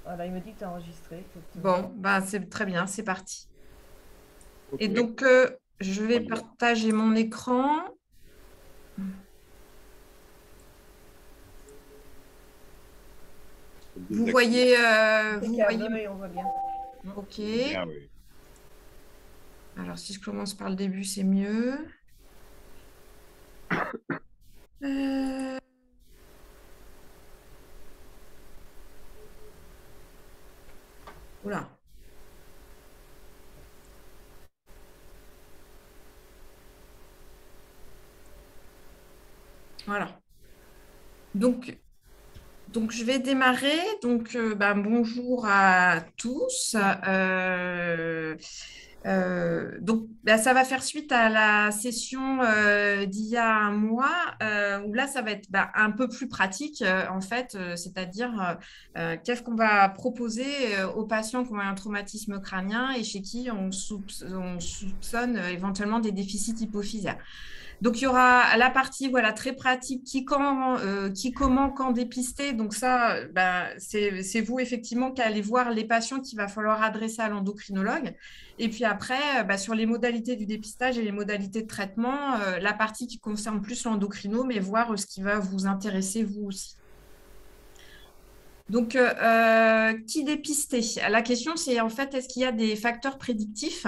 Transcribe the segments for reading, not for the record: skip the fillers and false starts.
Voilà, il me dit que tu as enregistré. Bon, bah, c'est très bien, c'est parti. Ok, Et donc, je vais on y va. partager mon écran. Vous Désactiver. voyez, Impeccable, oui, on voit bien. Mm. OK. On voit bien, oui. Alors, si je commence par le début, c'est mieux. Euh, Oula, voilà. Donc, je vais démarrer. Donc, bonjour à tous. Donc, ça va faire suite à la session d'il y a un mois, où là, ça va être un peu plus pratique, en fait, c'est-à-dire qu'est-ce qu'on va proposer aux patients qui ont un traumatisme crânien et chez qui on soupçonne éventuellement des déficits hypophysaires. Donc, il y aura la partie voilà, très pratique, qui, comment, quand dépister. Donc, ça, c'est vous effectivement qui allez voir les patients qu'il va falloir adresser à l'endocrinologue. Et puis après, sur les modalités du dépistage et les modalités de traitement, la partie qui concerne plus l'endocrino, mais voir ce qui va vous intéresser vous aussi. Donc, qui dépister? La question, c'est en fait, est-ce qu'il y a des facteurs prédictifs?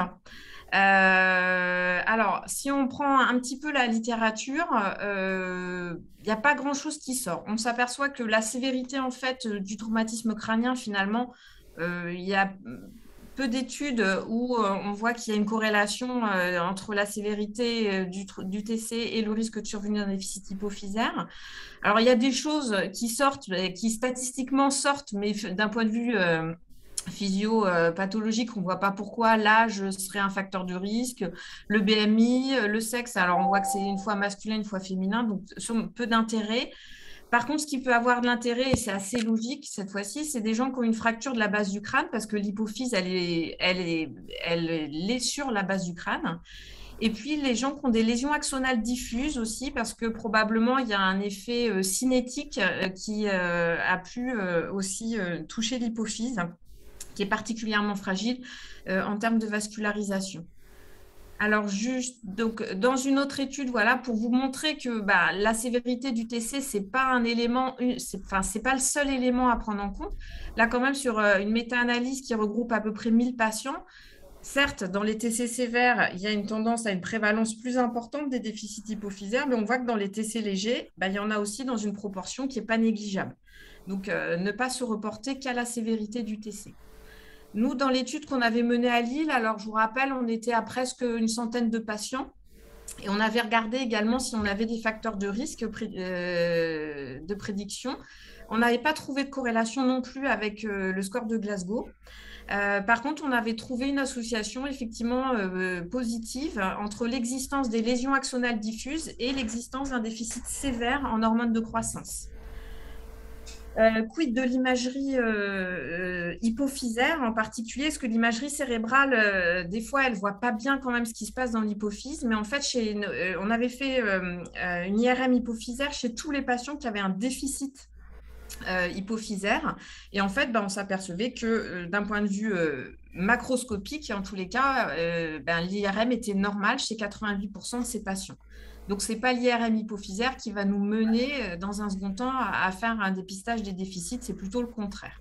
Alors, si on prend un petit peu la littérature, il n'y a pas grand-chose qui sort. On s'aperçoit que la sévérité en fait du traumatisme crânien, finalement, il y a peu d'études où on voit qu'il y a une corrélation entre la sévérité du TC et le risque de survenir d'un déficit hypophysaire. Alors, il y a des choses qui sortent, qui statistiquement sortent, mais d'un point de vue physio-pathologique, on ne voit pas pourquoi l'âge serait un facteur de risque, le BMI, le sexe, alors on voit que c'est une fois masculin, une fois féminin, donc peu d'intérêt. Par contre, ce qui peut avoir de l'intérêt, et c'est assez logique cette fois-ci, c'est des gens qui ont une fracture de la base du crâne, parce que l'hypophyse, elle est sur la base du crâne. Et puis, les gens qui ont des lésions axonales diffuses aussi, parce que probablement, il y a un effet cinétique qui a pu aussi toucher l'hypophyse, qui est particulièrement fragile en termes de vascularisation. Alors, juste, donc, dans une autre étude, voilà, pour vous montrer que la sévérité du TC, c'est pas un élément, enfin, c'est pas le seul élément à prendre en compte. Là, quand même, sur une méta-analyse qui regroupe à peu près 1000 patients, certes, dans les TC sévères, il y a une tendance à une prévalence plus importante des déficits hypophysaires, mais on voit que dans les TC légers, il y en a aussi dans une proportion qui n'est pas négligeable. Donc, ne pas se reporter qu'à la sévérité du TC. Nous, dans l'étude qu'on avait menée à Lille, alors je vous rappelle, on était à presque une centaine de patients et on avait regardé également si on avait des facteurs de risque de prédiction. On n'avait pas trouvé de corrélation non plus avec le score de Glasgow. Par contre, on avait trouvé une association effectivement positive entre l'existence des lésions axonales diffuses et l'existence d'un déficit sévère en hormones de croissance. Quid de l'imagerie hypophysaire en particulier? Parce que l'imagerie cérébrale, des fois, elle ne voit pas bien quand même ce qui se passe dans l'hypophyse. Mais en fait, on avait fait une IRM hypophysaire chez tous les patients qui avaient un déficit hypophysaire. Et en fait, on s'apercevait que d'un point de vue macroscopique, en tous les cas, l'IRM était normal chez 88% de ces patients. Donc, ce n'est pas l'IRM hypophysaire qui va nous mener dans un second temps à faire un dépistage des déficits, c'est plutôt le contraire.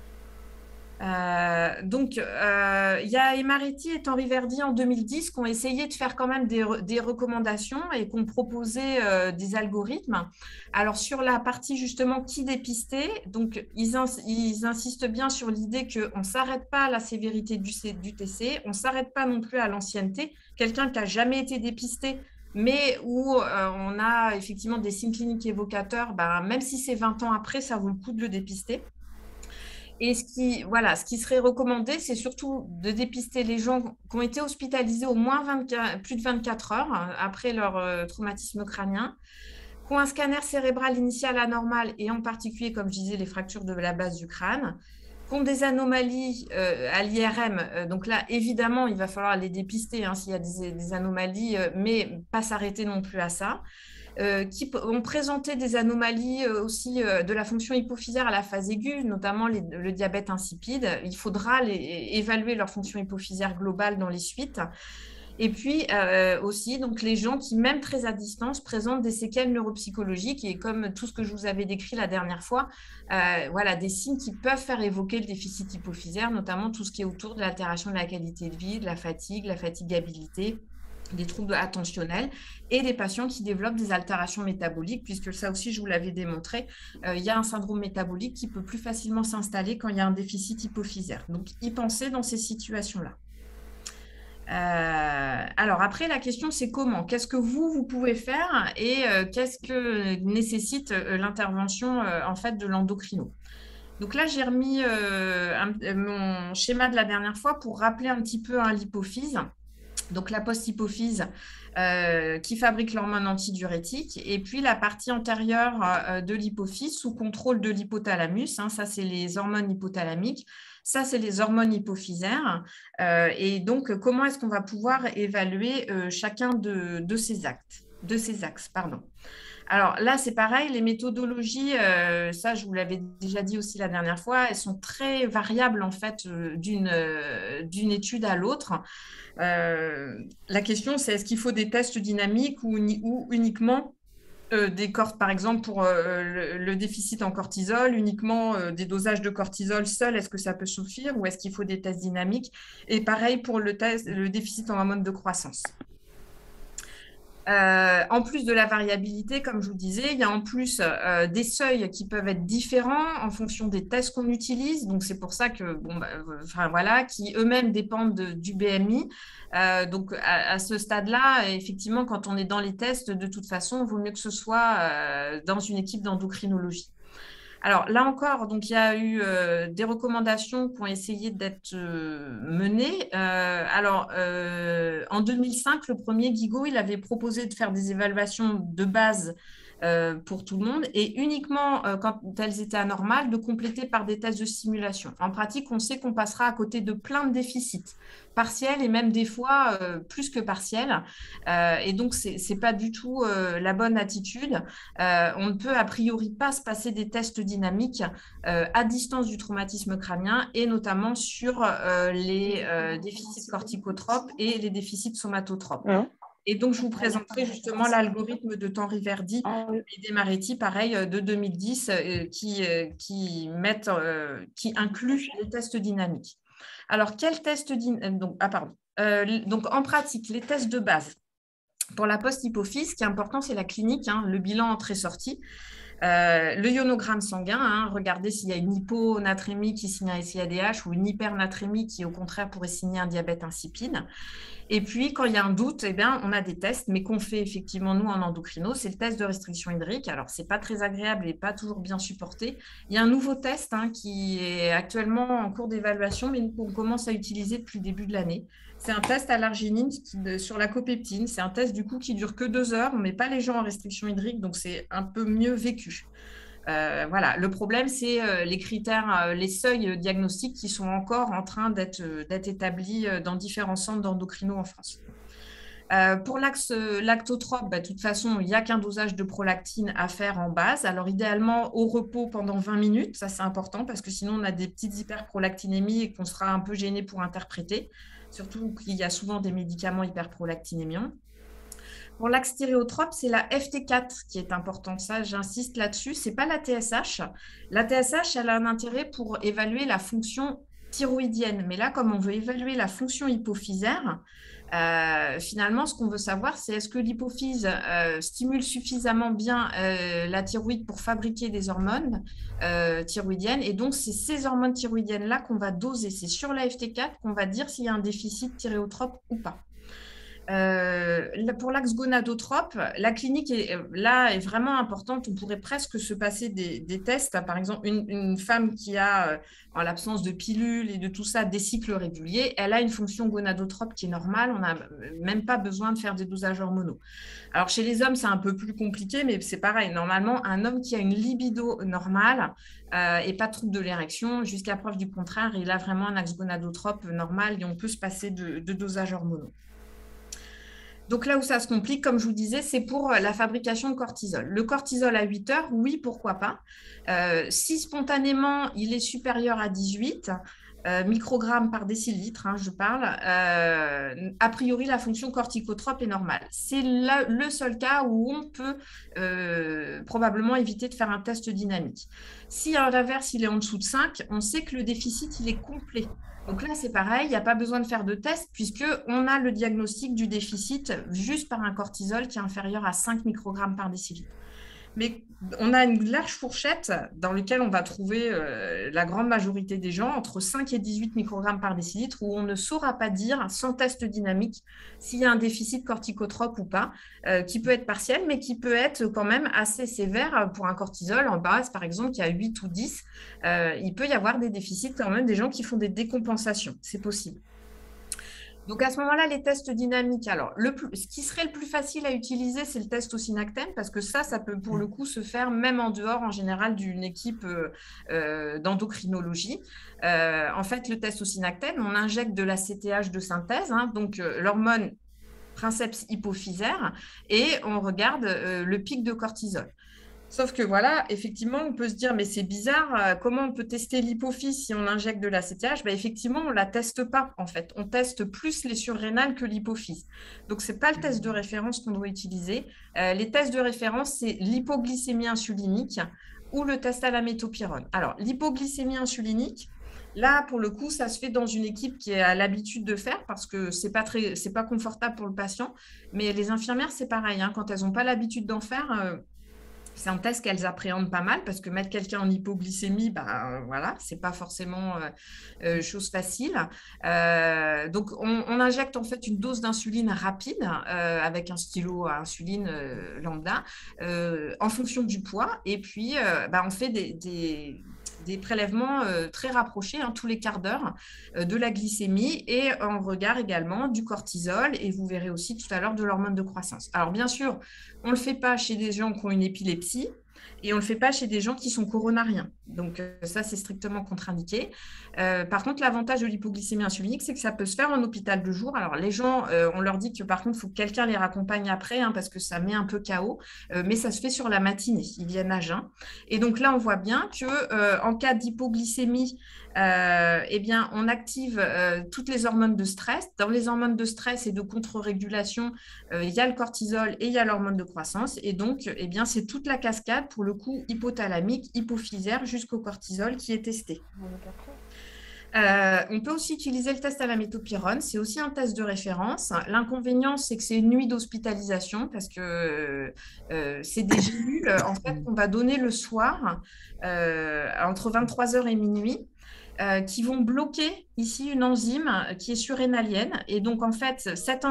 Il y a Emaretti et Henri Verdi en 2010 qui ont essayé de faire quand même des recommandations et qui ont proposé des algorithmes. Alors, sur la partie justement qui dépister, donc ils insistent bien sur l'idée qu'on ne s'arrête pas à la sévérité du TC, on ne s'arrête pas non plus à l'ancienneté. Quelqu'un qui n'a jamais été dépisté, mais où on a effectivement des signes cliniques évocateurs, même si c'est 20 ans après, ça vaut le coup de le dépister. Et ce qui serait recommandé, c'est surtout de dépister les gens qui ont été hospitalisés au moins plus de 24 heures après leur traumatisme crânien, qui ont un scanner cérébral initial anormal et en particulier, comme je disais, les fractures de la base du crâne, qui ont des anomalies à l'IRM. Donc là, évidemment, il va falloir les dépister s'il y a des anomalies, mais pas s'arrêter non plus à ça. qui ont présenté des anomalies aussi de la fonction hypophysaire à la phase aiguë, notamment le diabète insipide. Il faudra évaluer leur fonction hypophysaire globale dans les suites. Et puis aussi, donc, les gens qui, même très à distance, présentent des séquelles neuropsychologiques et comme tout ce que je vous avais décrit la dernière fois, voilà, des signes qui peuvent faire évoquer le déficit hypophysaire, notamment tout ce qui est autour de l'altération de la qualité de vie, de la fatigabilité, des troubles attentionnels et des patients qui développent des altérations métaboliques, puisque ça aussi, je vous l'avais démontré, il y a un syndrome métabolique qui peut plus facilement s'installer quand il y a un déficit hypophysaire. Donc, y penser dans ces situations-là. Alors après, la question, c'est comment? Qu'est-ce que vous pouvez faire et qu'est-ce que nécessite l'intervention en fait de l'endocrino? Donc là, j'ai remis mon schéma de la dernière fois pour rappeler un petit peu l'hypophyse. Donc la post-hypophyse qui fabrique l'hormone antidiurétique et puis la partie antérieure de l'hypophyse sous contrôle de l'hypothalamus. Hein, ça, c'est les hormones hypothalamiques. Ça, c'est les hormones hypophysaires. Et donc, comment est-ce qu'on va pouvoir évaluer chacun de ces axes, pardon. Alors là, c'est pareil, les méthodologies, ça, je vous l'avais déjà dit aussi la dernière fois, elles sont très variables en fait d'une étude à l'autre. La question, c'est est-ce qu'il faut des tests dynamiques ou uniquement des cordes, par exemple, pour le déficit en cortisol, uniquement des dosages de cortisol seuls, est-ce que ça peut suffire ou est-ce qu'il faut des tests dynamiques? Et pareil pour le déficit en hormones de croissance. En plus de la variabilité, comme je vous disais, il y a en plus des seuils qui peuvent être différents en fonction des tests qu'on utilise. Donc, c'est pour ça que, bon, voilà, qui eux-mêmes dépendent du BMI. Donc, à ce stade-là, effectivement, quand on est dans les tests, de toute façon, il vaut mieux que ce soit dans une équipe d'endocrinologie. Alors là encore, donc, il y a eu des recommandations qui ont essayé d'être menées. En 2005, le premier Guigo, il avait proposé de faire des évaluations de base pour tout le monde et uniquement quand elles étaient anormales, de compléter par des tests de simulation. En pratique, on sait qu'on passera à côté de plein de déficits partiels et même des fois plus que partiels. Et donc, ce n'est pas du tout la bonne attitude. On ne peut a priori pas se passer des tests dynamiques à distance du traumatisme crânien et notamment sur les déficits corticotropes et les déficits somatotropes. Et donc, je vous présenterai justement l'algorithme de Tanriverdi et Demaretti, pareil, de 2010, qui inclut les tests dynamiques. Alors, quels tests dynamiques donc, en pratique, les tests de base. Pour la post-hypophyse, ce qui est important, c'est la clinique, hein, le bilan entrée-sortie. Le ionogramme sanguin, hein, regardez s'il y a une hyponatrémie qui signe un SIADH ou une hypernatrémie qui, au contraire, pourrait signer un diabète insipide. Et puis, quand il y a un doute, eh bien, on a des tests, mais qu'on fait effectivement, nous, en endocrino, c'est le test de restriction hydrique. Alors, ce n'est pas très agréable et pas toujours bien supporté. Il y a un nouveau test qui est actuellement en cours d'évaluation, mais qu'on commence à utiliser depuis le début de l'année. C'est un test à l'arginine sur la copeptine. C'est un test, du coup, qui dure que 2 heures. On ne met pas les gens en restriction hydrique, donc c'est un peu mieux vécu. Voilà. Le problème, c'est les critères, les seuils diagnostiques qui sont encore en train d'être établis dans différents centres d'endocrino en France. Pour l'axe lactotrope, de toute façon, il n'y a qu'un dosage de prolactine à faire en base. Alors, idéalement, au repos pendant 20 minutes. Ça, c'est important parce que sinon, on a des petites hyperprolactinémies et qu'on sera un peu gêné pour interpréter. Surtout qu'il y a souvent des médicaments hyperprolactinémiants. Pour l'axe stéréotrope, c'est la FT4 qui est importante. Ça, j'insiste là-dessus. Ce n'est pas la TSH. La TSH, elle a un intérêt pour évaluer la fonction thyroïdienne. Mais là, comme on veut évaluer la fonction hypophysaire, finalement, ce qu'on veut savoir, c'est est-ce que l'hypophyse stimule suffisamment bien la thyroïde pour fabriquer des hormones thyroïdiennes. Et donc, c'est ces hormones thyroïdiennes-là qu'on va doser. C'est sur la FT4 qu'on va dire s'il y a un déficit thyréotrope ou pas. Pour l'axe gonadotrope, la clinique est vraiment importante. On pourrait presque se passer des tests. Par exemple, une femme qui a, en l'absence de pilules et de tout ça, des cycles réguliers, elle a une fonction gonadotrope qui est normale. On n'a même pas besoin de faire des dosages hormonaux. Alors, chez les hommes, c'est un peu plus compliqué, mais c'est pareil. Normalement, un homme qui a une libido normale et pas de trouble de l'érection, jusqu'à preuve du contraire, il a vraiment un axe gonadotrope normal et on peut se passer de dosages hormonaux. Donc là où ça se complique, comme je vous disais, c'est pour la fabrication de cortisol. Le cortisol à 8 heures, oui, pourquoi pas. Si spontanément, il est supérieur à 18 microgrammes par décilitre, je parle, a priori, la fonction corticotrope est normale. C'est le seul cas où on peut probablement éviter de faire un test dynamique. Si à l'inverse, il est en dessous de 5, on sait que le déficit, il est complet. Donc là, c'est pareil, il n'y a pas besoin de faire de test puisqu'on a le diagnostic du déficit juste par un cortisol qui est inférieur à 5 microgrammes par décilitre. Mais on a une large fourchette dans laquelle on va trouver la grande majorité des gens entre 5 et 18 microgrammes par décilitre où on ne saura pas dire sans test dynamique s'il y a un déficit corticotrope ou pas, qui peut être partiel, mais qui peut être quand même assez sévère pour un cortisol en base, par exemple, qui a 8 ou 10. Il peut y avoir des déficits quand même, des gens qui font des décompensations. C'est possible. Donc, à ce moment-là, les tests dynamiques, alors, ce qui serait le plus facile à utiliser, c'est le test au synactène, parce que ça peut pour le coup se faire même en dehors, en général, d'une équipe d'endocrinologie. En fait, le test au synactène, on injecte de la CTH de synthèse, donc l'hormone princeps hypophysaire, et on regarde le pic de cortisol. Sauf que voilà, effectivement, on peut se dire, mais c'est bizarre, comment on peut tester l'hypophyse si on injecte de la CTH? Effectivement, on ne la teste pas, en fait. On teste plus les surrénales que l'hypophyse. Donc, ce n'est pas le test de référence qu'on doit utiliser. Les tests de référence, c'est l'hypoglycémie insulinique ou le test à la métopyrone. Alors, l'hypoglycémie insulinique, là, pour le coup, ça se fait dans une équipe qui a l'habitude de faire parce que c'est pas confortable pour le patient. Mais les infirmières, c'est pareil, quand elles n'ont pas l'habitude d'en faire... c'est un test qu'elles appréhendent pas mal parce que mettre quelqu'un en hypoglycémie, voilà, c'est pas forcément chose facile. Donc, on injecte en fait une dose d'insuline rapide avec un stylo à insuline lambda en fonction du poids. Et puis, on fait des prélèvements très rapprochés, tous les quarts d'heure, de la glycémie et en regard également du cortisol. Et vous verrez aussi tout à l'heure de l'hormone de croissance. Alors, bien sûr, on ne le fait pas chez des gens qui ont une épilepsie et on ne le fait pas chez des gens qui sont coronariens. Donc, ça, c'est strictement contre-indiqué. Par contre, l'avantage de l'hypoglycémie insulinique, c'est que ça peut se faire en hôpital de jour. Alors, les gens, on leur dit que par contre, il faut que quelqu'un les raccompagne après parce que ça met un peu KO, mais ça se fait sur la matinée. Ils viennent à jeun. Et donc là, on voit bien qu'en cas d'hypoglycémie, on active toutes les hormones de stress. Dans les hormones de stress et de contre-régulation, il y a le cortisol et il y a l'hormone de croissance. Et donc, c'est toute la cascade, pour le coup, hypothalamique, hypophysaire, jusqu'au cortisol qui est testé. On peut aussi utiliser le test à la métopyrone. C'est aussi un test de référence. L'inconvénient, c'est que c'est une nuit d'hospitalisation parce que c'est des gélules en fait, qu'on va donner le soir entre 23h et minuit. Qui vont bloquer ici une enzyme qui est surrénalienne. Et donc, en fait,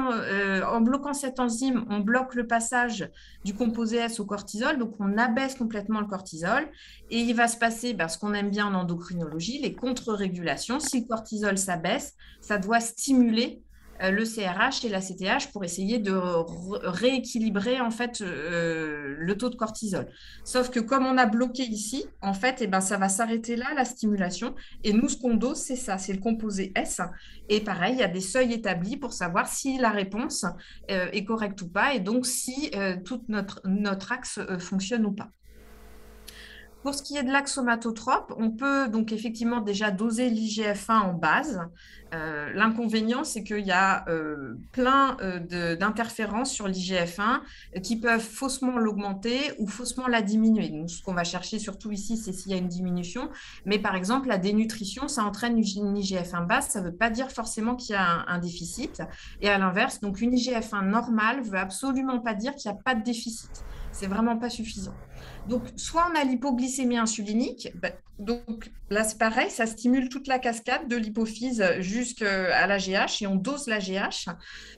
en bloquant cette enzyme, on bloque le passage du composé S au cortisol. Donc, on abaisse complètement le cortisol. Et il va se passer ce qu'on aime bien en endocrinologie, les contre-régulations. Si le cortisol s'abaisse, ça doit stimuler le CRH et la CTH pour essayer de rééquilibrer en fait le taux de cortisol. Sauf que comme on a bloqué ici, en fait, ça va s'arrêter là, la stimulation. Et nous, ce qu'on dose, c'est ça, c'est le composé S. Et pareil, il y a des seuils établis pour savoir si la réponse est correcte ou pas, et donc si tout notre axe fonctionne ou pas. Pour ce qui est de l'axe somatotrope, on peut donc effectivement déjà doser l'IGF-1 en base. L'inconvénient, c'est qu'il y a plein d'interférences sur l'IGF-1 qui peuvent faussement l'augmenter ou faussement la diminuer. Donc, ce qu'on va chercher surtout ici, c'est s'il y a une diminution. Mais par exemple, la dénutrition, ça entraîne une IGF-1 basse. Ça ne veut pas dire forcément qu'il y a un déficit. Et à l'inverse, donc une IGF-1 normale ne veut absolument pas dire qu'il n'y a pas de déficit. C'est vraiment pas suffisant. Donc, soit on a l'hypoglycémie insulinique, donc là c'est pareil, ça stimule toute la cascade de l'hypophyse jusqu'à la GH et on dose la GH.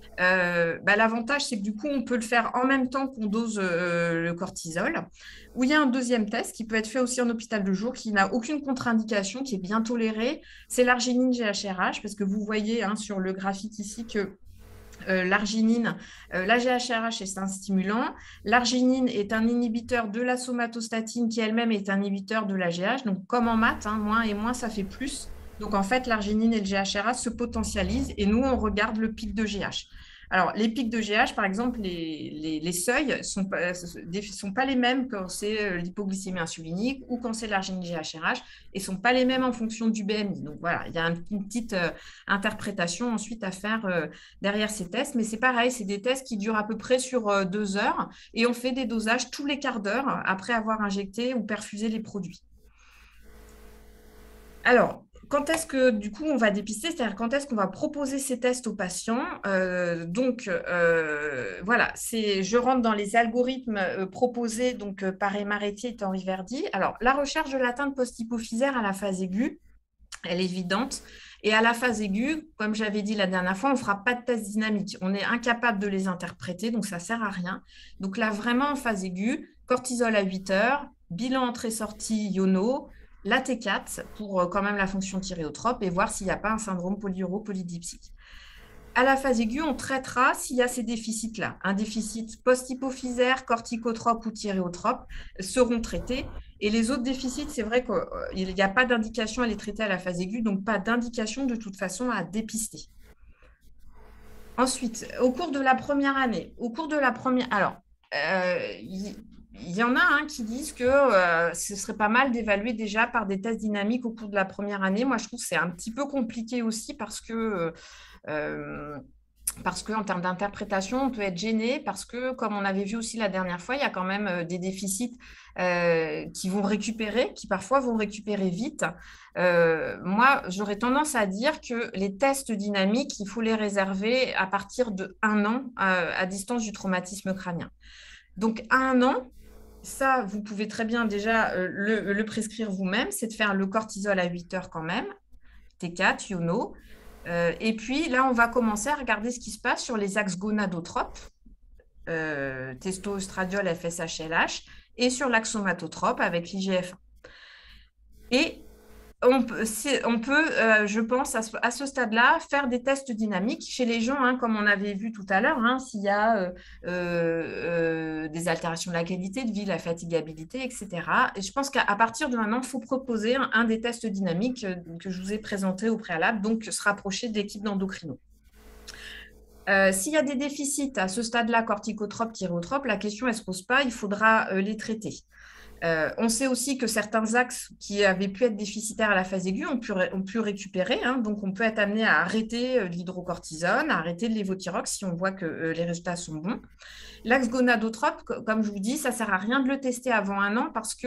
L'avantage, c'est que du coup, on peut le faire en même temps qu'on dose le cortisol. Ou il y a un deuxième test qui peut être fait aussi en hôpital de jour, qui n'a aucune contre-indication, qui est bien toléré. C'est l'arginine GHRH, parce que vous voyez sur le graphique ici que l'arginine, la GHRH est un stimulant. L'arginine est un inhibiteur de la somatostatine qui elle-même est un inhibiteur de la GH. Donc, comme en maths, moins et moins, ça fait plus. Donc, en fait, l'arginine et le GHRH se potentialisent et nous, on regarde le pic de GH. Alors, les pics de GH, par exemple, les seuils ne sont pas les mêmes quand c'est l'hypoglycémie insulinique ou quand c'est l'argine GHRH et ne sont pas les mêmes en fonction du BMI. Donc, voilà, il y a une petite interprétation ensuite à faire derrière ces tests. Mais c'est pareil, c'est des tests qui durent à peu près sur 2 heures et on fait des dosages tous les quarts d'heure après avoir injecté ou perfusé les produits. Alors, quand est-ce que, du coup, on va dépister, c'est-à-dire quand est-ce qu'on va proposer ces tests aux patients? Voilà, je rentre dans les algorithmes proposés par Emma Retier et Henri Verdi. Alors, la recherche de l'atteinte post-hypophysaire à la phase aiguë, elle est évidente. Et à la phase aiguë, comme j'avais dit la dernière fois, on ne fera pas de tests dynamiques. On est incapable de les interpréter, donc ça ne sert à rien. Donc là, vraiment en phase aiguë, cortisol à 8 heures, bilan entrée-sortie Iono, la T4 pour quand même la fonction thyréotrope et voir s'il n'y a pas un syndrome polyuro-polydipsique. À la phase aiguë, on traitera s'il y a ces déficits-là. Un déficit post-hypophysaire, corticotrope ou thyréotrope seront traités. Et les autres déficits, c'est vrai qu'il n'y a pas d'indication à les traiter à la phase aiguë, donc pas d'indication de toute façon à dépister. Ensuite, au cours de la première année, alors, il y en a qui disent que ce serait pas mal d'évaluer déjà par des tests dynamiques au cours de la première année. Moi, je trouve que c'est un petit peu compliqué aussi parce qu'en termes d'interprétation, on peut être gêné parce que, comme on avait vu aussi la dernière fois, il y a quand même des déficits qui parfois vont récupérer vite. Moi, j'aurais tendance à dire que les tests dynamiques, il faut les réserver à partir de 1 an à distance du traumatisme crânien. Donc, à 1 an, ça, vous pouvez très bien déjà le prescrire vous-même, c'est de faire le cortisol à 8 heures quand même, T4, Iono. Et puis là, on va commencer à regarder ce qui se passe sur les axes gonadotropes, testo, estradiol, FSH, LH, et sur l'axe somatotrope avec l'IGF-1. Et on peut, je pense, à ce stade-là, faire des tests dynamiques chez les gens, comme on avait vu tout à l'heure, s'il y a des altérations de la qualité de vie, la fatigabilité, etc. Et je pense qu'à partir de maintenant, il faut proposer un des tests dynamiques que je vous ai présenté au préalable, donc se rapprocher de l'équipe d'endocrino. S'il y a des déficits à ce stade-là, corticotrope, thyréotrope, la question ne se pose pas, il faudra les traiter. On sait aussi que certains axes qui avaient pu être déficitaires à la phase aiguë ont pu récupérer. Donc, on peut être amené à arrêter l'hydrocortisone, à arrêter le lévothyrox si on voit que les résultats sont bons. L'axe gonadotrope, comme je vous dis, ça ne sert à rien de le tester avant 1 an parce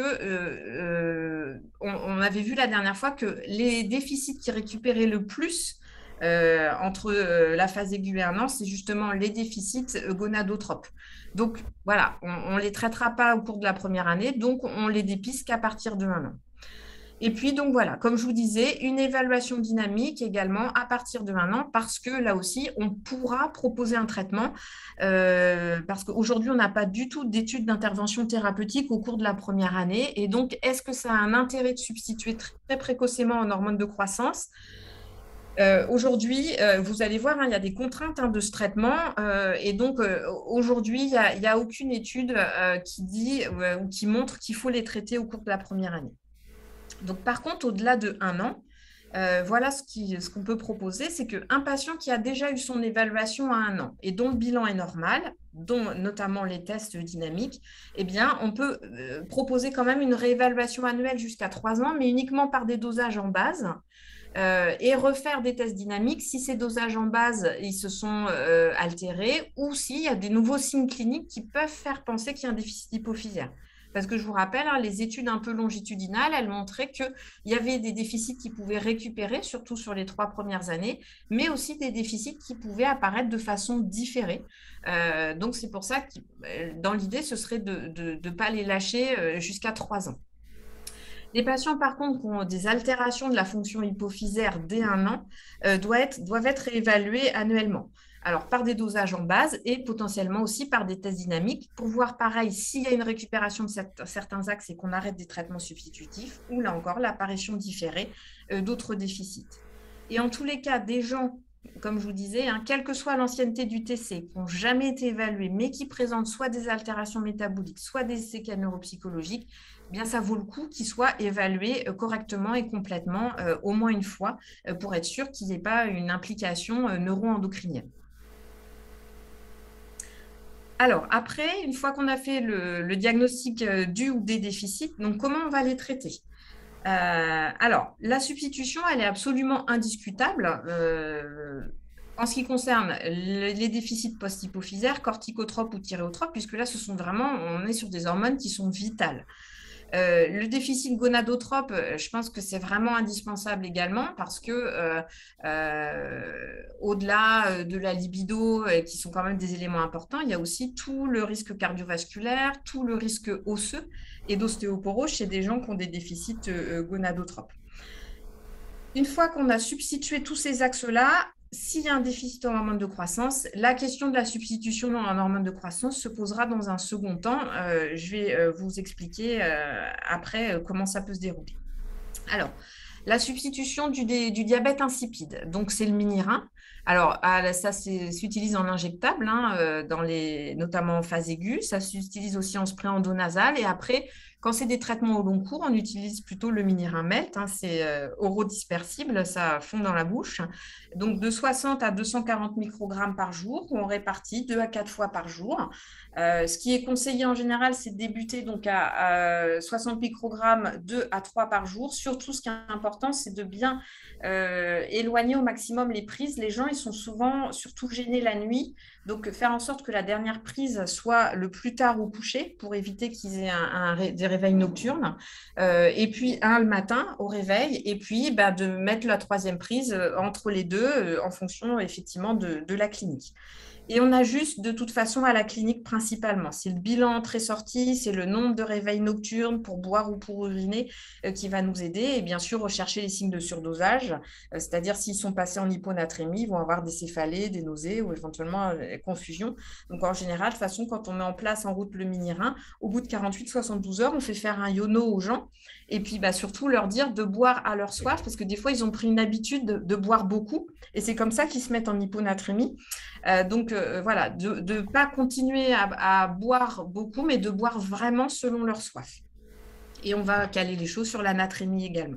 que on avait vu la dernière fois que les déficits qui récupéraient le plus entre la phase aiguë et 1 an, c'est justement les déficits gonadotropes. Donc, voilà, on ne les traitera pas au cours de la première année, donc on les dépiste qu'à partir de 1 an. Et puis, donc voilà, comme je vous disais, une évaluation dynamique également à partir de 1 an, parce que là aussi, on pourra proposer un traitement, parce qu'aujourd'hui, on n'a pas du tout d'études d'intervention thérapeutique au cours de la première année. Et donc, est-ce que ça a un intérêt de substituer très précocement en hormones de croissance ? Aujourd'hui, vous allez voir, il y a des contraintes de ce traitement. Et donc, aujourd'hui, il n'y a aucune étude qui dit ou qui montre qu'il faut les traiter au cours de la première année. Donc, par contre, au-delà de 1 an, voilà ce qu'on peut proposer, c'est qu'un patient qui a déjà eu son évaluation à 1 an et dont le bilan est normal, dont notamment les tests dynamiques, eh bien, on peut proposer quand même une réévaluation annuelle jusqu'à 3 ans, mais uniquement par des dosages en base. Et refaire des tests dynamiques si ces dosages en base ils se sont altérés ou s'il y a des nouveaux signes cliniques qui peuvent faire penser qu'il y a un déficit hypophysaire. Parce que je vous rappelle, les études un peu longitudinales, elles montraient qu'il y avait des déficits qui pouvaient récupérer, surtout sur les 3 premières années, mais aussi des déficits qui pouvaient apparaître de façon différée. Donc, c'est pour ça que dans l'idée, ce serait de ne pas les lâcher jusqu'à 3 ans. Les patients, par contre, qui ont des altérations de la fonction hypophysaire dès 1 an doivent être évalués annuellement. Alors, par des dosages en base et potentiellement aussi par des tests dynamiques pour voir, pareil, s'il y a une récupération de certains axes et qu'on arrête des traitements substitutifs ou, là encore, l'apparition différée d'autres déficits. Et en tous les cas, des gens, comme je vous disais, quelle que soit l'ancienneté du TC, qui n'ont jamais été évalués, mais qui présentent soit des altérations métaboliques, soit des séquelles neuropsychologiques, eh bien, ça vaut le coup qu'ils soient évalués correctement et complètement au moins une fois pour être sûr qu'il n'y ait pas une implication neuro-endocrinienne. Alors, après, une fois qu'on a fait le diagnostic du ou des déficits, donc comment on va les traiter? Alors, la substitution, elle est absolument indiscutable. En ce qui concerne les déficits post-hypophysaires, corticotropes ou thyréotropes, puisque là, on est sur des hormones qui sont vitales. Le déficit gonadotrope, je pense que c'est vraiment indispensable également parce que au-delà de la libido, qui sont quand même des éléments importants, il y a aussi tout le risque cardiovasculaire, tout le risque osseux et d'ostéoporose chez des gens qui ont des déficits gonadotropes. Une fois qu'on a substitué tous ces axes-là, s'il y a un déficit en hormones de croissance, la question de la substitution en hormones de croissance se posera dans un second temps. Je vais vous expliquer après comment ça peut se dérouler. Alors, la substitution du diabète insipide, donc c'est le mini-rein. Alors, ça s'utilise en injectable, notamment en phase aiguë. Ça s'utilise aussi en spray endonasal. Et après, quand c'est des traitements au long cours, on utilise plutôt le mini-rein melt. C'est orodispersible, ça fond dans la bouche. Donc, de 60 à 240 microgrammes par jour, on répartit 2 à 4 fois par jour. Ce qui est conseillé en général, c'est de débuter donc à 60 microgrammes 2 à 3 par jour. Surtout, ce qui est important, c'est de bien éloigner au maximum les prises. Les gens, ils sont souvent surtout gênés la nuit. Donc, faire en sorte que la dernière prise soit le plus tard au coucher pour éviter qu'ils aient des réveils nocturnes. Et puis, le matin au réveil. Et puis, de mettre la troisième prise entre les deux en fonction effectivement de la clinique. Et on ajuste de toute façon à la clinique principalement. C'est le bilan entrée-sortie, c'est le nombre de réveils nocturnes pour boire ou pour uriner qui va nous aider. Et bien sûr, rechercher les signes de surdosage, c'est-à-dire s'ils sont passés en hyponatrémie, ils vont avoir des céphalées, des nausées ou éventuellement confusion. Donc en général, de toute façon, quand on met en place en route le mini-rein, au bout de 48-72 heures, on fait faire un yono aux gens. Et puis surtout leur dire de boire à leur soif, parce que des fois, ils ont pris une habitude de boire beaucoup. Et c'est comme ça qu'ils se mettent en hyponatrémie. Voilà, de ne pas continuer à boire beaucoup, mais de boire vraiment selon leur soif. Et on va caler les choses sur la natrémie également.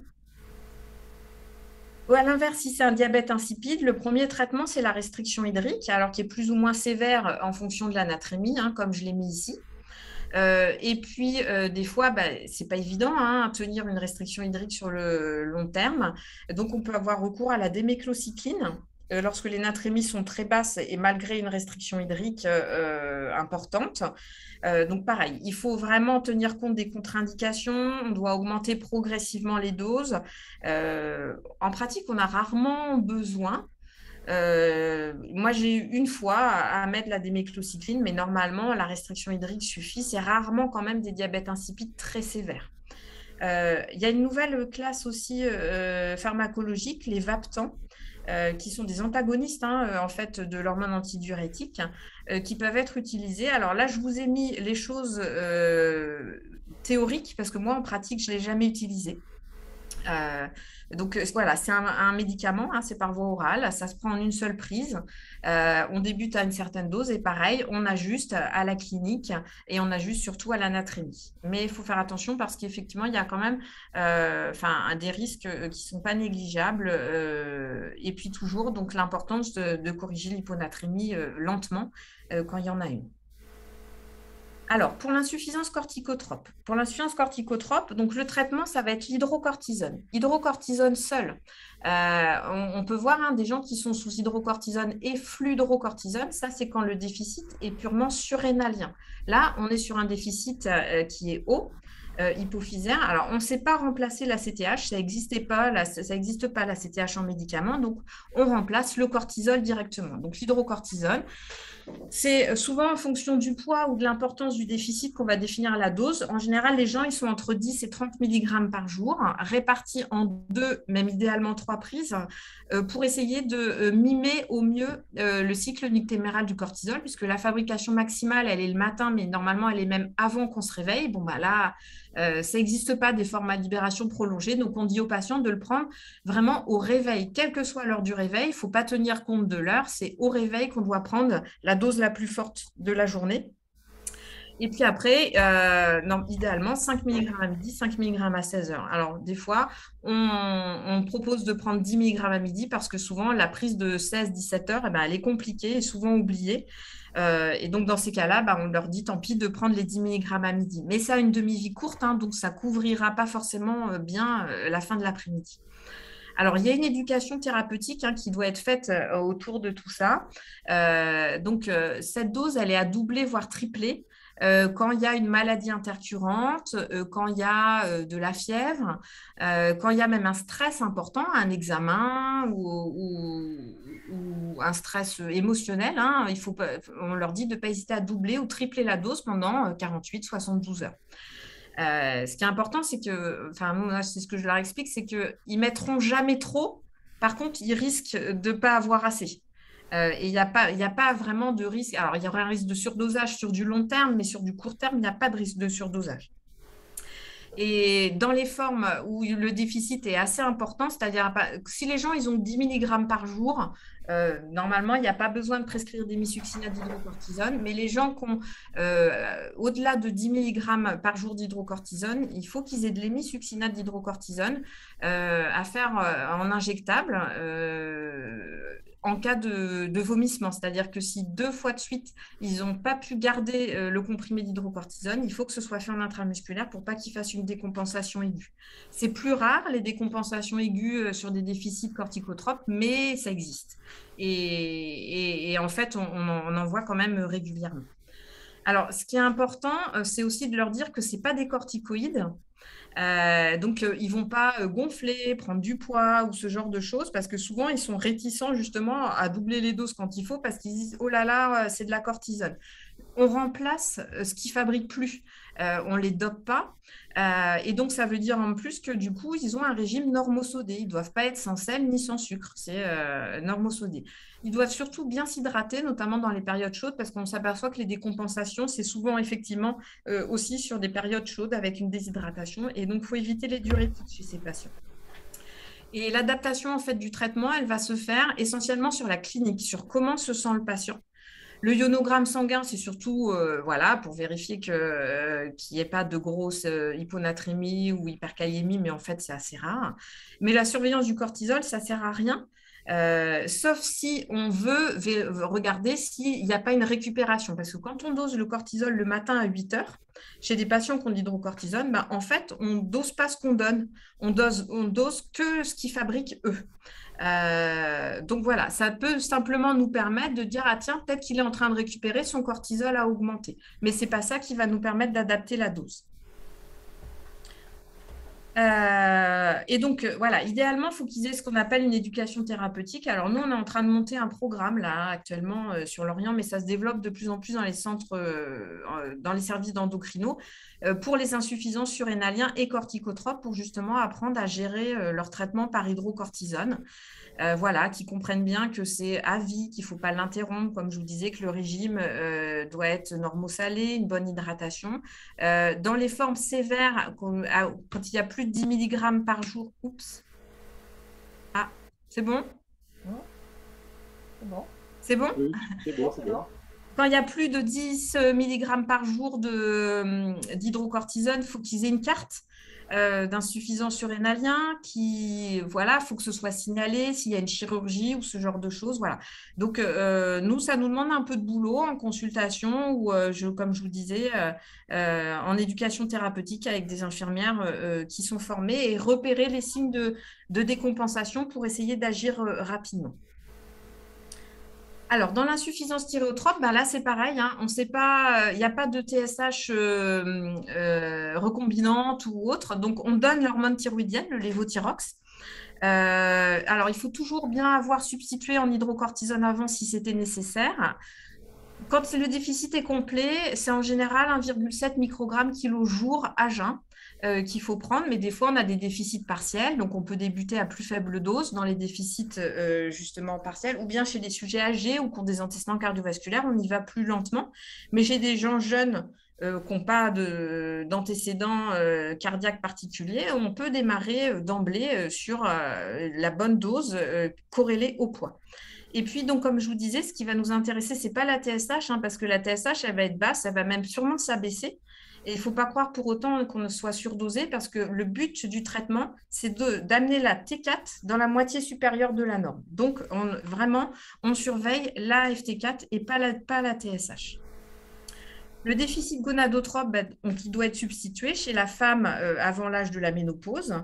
Ou à l'inverse, si c'est un diabète insipide, le premier traitement, c'est la restriction hydrique, alors qui est plus ou moins sévère en fonction de la natrémie, comme je l'ai mis ici. Et puis, des fois, ce n'est pas évident tenir une restriction hydrique sur le long terme. Donc, on peut avoir recours à la déméclocycline lorsque les natrémies sont très basses et malgré une restriction hydrique importante. Donc, pareil, il faut vraiment tenir compte des contre-indications. On doit augmenter progressivement les doses. En pratique, on a rarement besoin. Moi, j'ai eu une fois à mettre la déméclocycline, mais normalement, la restriction hydrique suffit. C'est rarement quand même des diabètes insipides très sévères. Il y a une nouvelle classe aussi pharmacologique, les Vaptans, qui sont des antagonistes en fait, de l'hormone antidiurétique, qui peuvent être utilisés. Alors là, je vous ai mis les choses théoriques, parce que moi, en pratique, je ne l'ai jamais utilisé. Donc voilà, c'est un médicament, c'est par voie orale, ça se prend en une seule prise. On débute à une certaine dose et pareil, on ajuste à la clinique et on ajuste surtout à la natrémie. Mais il faut faire attention parce qu'effectivement, il y a quand même des risques qui ne sont pas négligeables. Et puis toujours, donc l'importance de corriger l'hyponatrémie lentement quand il y en a une. Alors, pour l'insuffisance corticotrope, donc le traitement, ça va être l'hydrocortisone. Hydrocortisone seul. On peut voir des gens qui sont sous hydrocortisone et fludrocortisone. Ça, c'est quand le déficit est purement surrénalien. Là, on est sur un déficit qui est haut, hypophysaire. Alors, on ne sait pas remplacer la CTH. Ça n'existe pas la CTH en médicament. Donc, on remplace le cortisol directement. Donc, l'hydrocortisone. C'est souvent en fonction du poids ou de l'importance du déficit qu'on va définir la dose. En général, les gens, ils sont entre 10 et 30 mg par jour, répartis en 2, même idéalement 3 prises, pour essayer de mimer au mieux le cycle nictéméral du cortisol, puisque la fabrication maximale, elle est le matin, mais normalement, elle est même avant qu'on se réveille. Bon, là, ça n'existe pas des formats de libération prolongés, donc on dit aux patients de le prendre vraiment au réveil, quelle que soit l'heure du réveil. Il ne faut pas tenir compte de l'heure, c'est au réveil qu'on doit prendre la dose la plus forte de la journée. Et puis après, non, idéalement, 5 mg à midi, 5 mg à 16 heures. Alors, des fois, on propose de prendre 10 mg à midi parce que souvent, la prise de 16-17 heures, eh ben, elle est compliquée et souvent oubliée. Et donc, dans ces cas-là, bah, on leur dit tant pis de prendre les 10 mg à midi. Mais ça a une demi-vie courte, hein, donc ça ne couvrira pas forcément bien la fin de l'après-midi. Alors, il y a une éducation thérapeutique qui doit être faite autour de tout ça. Donc, cette dose, elle est à doubler, voire tripler quand il y a une maladie intercurrente, quand il y a de la fièvre, quand il y a même un stress important, un examen ou un stress émotionnel. On leur dit de ne pas hésiter à doubler ou tripler la dose pendant 48-72 heures. Ce qui est important, c'est que, enfin, moi, c'est ce que je leur explique, c'est qu'ils ne mettront jamais trop. Par contre, ils risquent de ne pas avoir assez. Et il n'y a pas vraiment de risque. Alors, il y aura un risque de surdosage sur du long terme, mais sur du court terme, il n'y a pas de risque de surdosage. Et dans les formes où le déficit est assez important, c'est-à-dire si les gens ils ont 10 mg par jour, normalement, il n'y a pas besoin de prescrire des mi-succinate d'hydrocortisone, mais les gens qui ont au-delà de 10 mg par jour d'hydrocortisone, il faut qu'ils aient de l'hémisuccinate d'hydrocortisone à faire en injectable en cas de vomissement. C'est-à-dire que si 2 fois de suite, ils n'ont pas pu garder le comprimé d'hydrocortisone, il faut que ce soit fait en intramusculaire pour pas qu'ils fassent une décompensation aiguë. C'est plus rare, les décompensations aiguës sur des déficits corticotropes, mais ça existe. Et en fait, on en voit quand même régulièrement. Alors, ce qui est important, c'est aussi de leur dire que ce n'est pas des corticoïdes. Donc, ils ne vont pas gonfler, prendre du poids ou ce genre de choses parce que souvent, ils sont réticents justement à doubler les doses quand il faut parce qu'ils disent « Oh là là, c'est de la cortisone ». On remplace ce qui ne fabrique plus. On ne les dope pas. Et donc, ça veut dire en plus que du coup, ils ont un régime normosodé. Ils ne doivent pas être sans sel ni sans sucre. C'est normosodé. Ils doivent surtout bien s'hydrater, notamment dans les périodes chaudes, parce qu'on s'aperçoit que les décompensations, c'est souvent effectivement aussi sur des périodes chaudes avec une déshydratation. Et donc, il faut éviter les diurétiques chez ces patients. Et l'adaptation en fait, du traitement, elle va se faire essentiellement sur la clinique, sur comment se sent le patient. Le ionogramme sanguin, c'est surtout voilà, pour vérifier qu'il n'y ait pas de grosse hyponatrémie ou hyperkaliémie, mais en fait, c'est assez rare. Mais la surveillance du cortisol, ça ne sert à rien, sauf si on veut regarder s'il n'y a pas une récupération. Parce que quand on dose le cortisol le matin à 8 heures, chez des patients qui ont de l'hydrocortisone, en fait, on ne dose pas ce qu'on donne. On dose que ce qu'ils fabriquent eux. Donc voilà, ça peut simplement nous permettre de dire, ah tiens, peut-être qu'il est en train de récupérer, son cortisol a augmenté. Mais ce n'est pas ça qui va nous permettre d'adapter la dose. Et donc, voilà, idéalement, il faut qu'ils aient ce qu'on appelle une éducation thérapeutique. Alors, nous, on est en train de monter un programme, là, actuellement, sur l'Orient, mais ça se développe de plus en plus dans les centres, dans les services d'endocrino, pour les insuffisants surrénaliens et corticotropes, pour justement apprendre à gérer leur traitement par hydrocortisone. Voilà, qui comprennent bien que c'est à vie, qu'il ne faut pas l'interrompre, comme je vous disais, que le régime doit être normosalé, une bonne hydratation. Dans les formes sévères, quand il y a plus de 10 mg par jour, oups. Ah, c'est bon? C'est bon. C'est bon? Oui, c'est bon, c'est bon. Quand il y a plus de 10 mg par jour d'hydrocortisone, il faut qu'ils aient une carte d'insuffisance surrénalien voilà, il faut que ce soit signalé s'il y a une chirurgie ou ce genre de choses. Voilà. Donc, nous, ça nous demande un peu de boulot en consultation ou, comme je vous disais, en éducation thérapeutique avec des infirmières qui sont formées et repérer les signes de décompensation pour essayer d'agir rapidement. Alors, dans l'insuffisance thyréotrope, là, c'est pareil. On sait pas, il n'y a pas de TSH recombinante ou autre. Donc, on donne l'hormone thyroïdienne, le lévothyrox. Alors, il faut toujours bien avoir substitué en hydrocortisone avant si c'était nécessaire. Quand le déficit est complet, c'est en général 1,7 microgrammes kilo jour à jeun qu'il faut prendre, mais des fois, on a des déficits partiels, donc on peut débuter à plus faible dose dans les déficits justement partiels, ou bien chez des sujets âgés ou qui ont des antécédents cardiovasculaires, on y va plus lentement, mais chez des gens jeunes qui n'ont pas d'antécédents cardiaques particuliers, on peut démarrer d'emblée sur la bonne dose corrélée au poids. Et puis, donc, comme je vous disais, ce qui va nous intéresser, ce n'est pas la TSH, hein, parce que la TSH, elle va être basse, elle va même sûrement s'abaisser. Et il ne faut pas croire pour autant qu'on soit surdosé, parce que le but du traitement, c'est d'amener la T4 dans la moitié supérieure de la norme. Donc, vraiment, on surveille la FT4 et pas la TSH. Le déficit gonadotrope, qui doit être substitué chez la femme avant l'âge de la ménopause,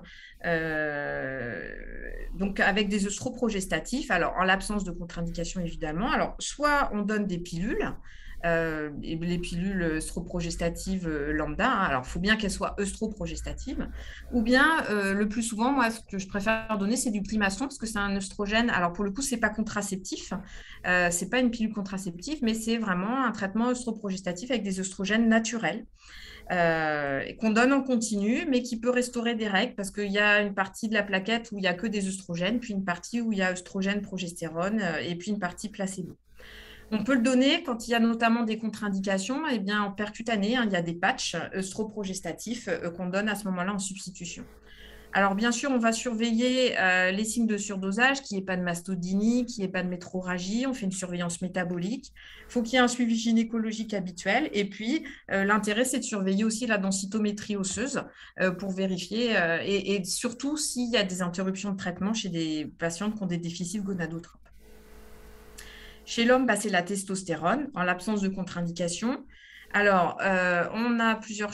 donc avec des œstroprogestatifs, alors en l'absence de contre-indication évidemment. Alors, soit on donne des pilules, et les pilules œstroprogestatives lambda, hein, alors il faut bien qu'elles soient œstroprogestatives, ou bien le plus souvent, moi, ce que je préfère donner, c'est du primaston, parce que c'est un œstrogène. Alors pour le coup, ce n'est pas contraceptif, ce n'est pas une pilule contraceptive, mais c'est vraiment un traitement œstroprogestatif avec des œstrogènes naturels. Qu'on donne en continu, mais qui peut restaurer des règles, parce qu'il y a une partie de la plaquette où il n'y a que des œstrogènes, puis une partie où il y a œstrogène, progestérone, et puis une partie placebo. On peut le donner quand il y a notamment des contre-indications, eh bien, en percutanée, hein, il y a des patchs œstroprogestatifs qu'on donne à ce moment-là en substitution. Alors, bien sûr, on va surveiller les signes de surdosage, qu'il n'y ait pas de mastodynie, qu'il n'y ait pas de métrorragie. On fait une surveillance métabolique. Il faut qu'il y ait un suivi gynécologique habituel. Et puis, l'intérêt, c'est de surveiller aussi la densitométrie osseuse pour vérifier, et surtout s'il y a des interruptions de traitement chez des patientes qui ont des déficits gonadotropes. Chez l'homme, c'est la testostérone, en l'absence de contre-indication. Alors, on a plusieurs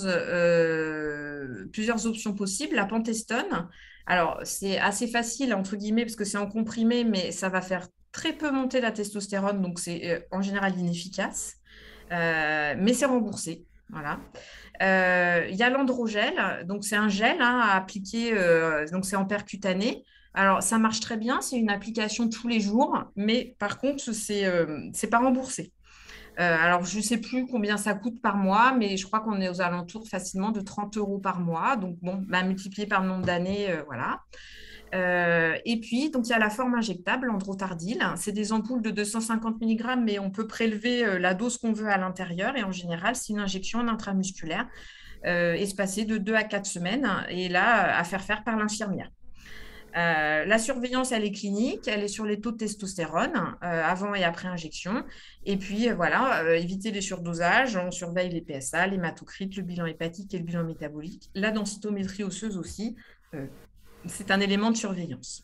options possibles. La pentestone, alors c'est assez facile, entre guillemets, parce que c'est en comprimé, mais ça va faire très peu monter la testostérone, donc c'est en général inefficace, mais c'est remboursé. Voilà. Il y a l'androgel, donc c'est un gel à appliquer, donc c'est en percutané. Alors, ça marche très bien, c'est une application tous les jours, mais par contre, c'est pas remboursé. Alors, je ne sais plus combien ça coûte par mois, mais je crois qu'on est aux alentours facilement de 30 € par mois. Donc, bon, multiplié par le nombre d'années, voilà. Et puis, donc, il y a la forme injectable, l'androtardil. C'est des ampoules de 250 mg, mais on peut prélever la dose qu'on veut à l'intérieur. Et en général, c'est une injection en intramusculaire, espacée de 2 à 4 semaines, et là, à faire par l'infirmière. La surveillance, elle est clinique, elle est sur les taux de testostérone avant et après injection. Et puis, voilà, éviter les surdosages. On surveille les PSA, l'hématocrit, le bilan hépatique et le bilan métabolique. La densitométrie osseuse aussi, c'est un élément de surveillance.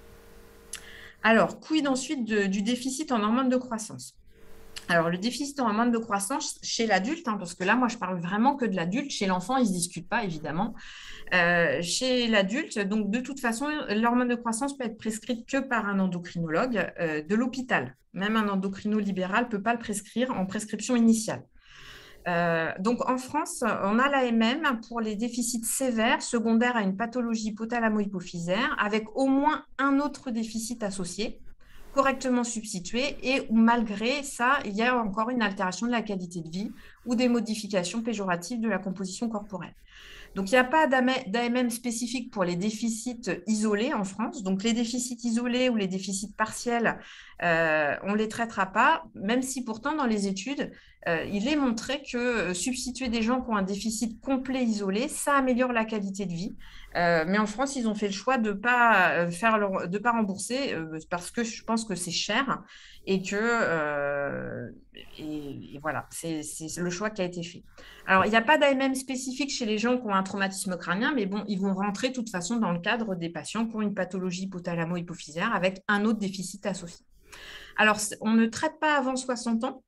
Alors, quid ensuite du déficit en hormones de croissance? Alors, le déficit en hormones de croissance chez l'adulte, hein, parce que là, moi, je parle vraiment que de l'adulte. Chez l'enfant, il ne se discute pas, évidemment. Chez l'adulte, donc de toute façon, l'hormone de croissance peut être prescrite que par un endocrinologue de l'hôpital. Même un endocrino libéral ne peut pas le prescrire en prescription initiale. Donc en France, on a l'AMM pour les déficits sévères secondaires à une pathologie hypothalamo-hypophysaire avec au moins un autre déficit associé, correctement substitué, et où malgré ça, il y a encore une altération de la qualité de vie ou des modifications péjoratives de la composition corporelle. Donc, il n'y a pas d'AMM spécifique pour les déficits isolés en France. Donc, les déficits isolés ou les déficits partiels, on ne les traitera pas, même si pourtant, dans les études, il est montré que substituer des gens qui ont un déficit complet isolé, ça améliore la qualité de vie. Mais en France, ils ont fait le choix de ne pas rembourser parce que je pense que c'est cher et que et voilà, c'est le choix qui a été fait. Alors, il n'y a pas d'AMM spécifique chez les gens qui ont un traumatisme crânien, mais bon, ils vont rentrer de toute façon dans le cadre des patients qui ont une pathologie hypothalamo-hypophysaire avec un autre déficit associé. Alors, on ne traite pas avant 60 ans.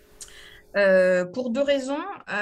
Pour deux raisons.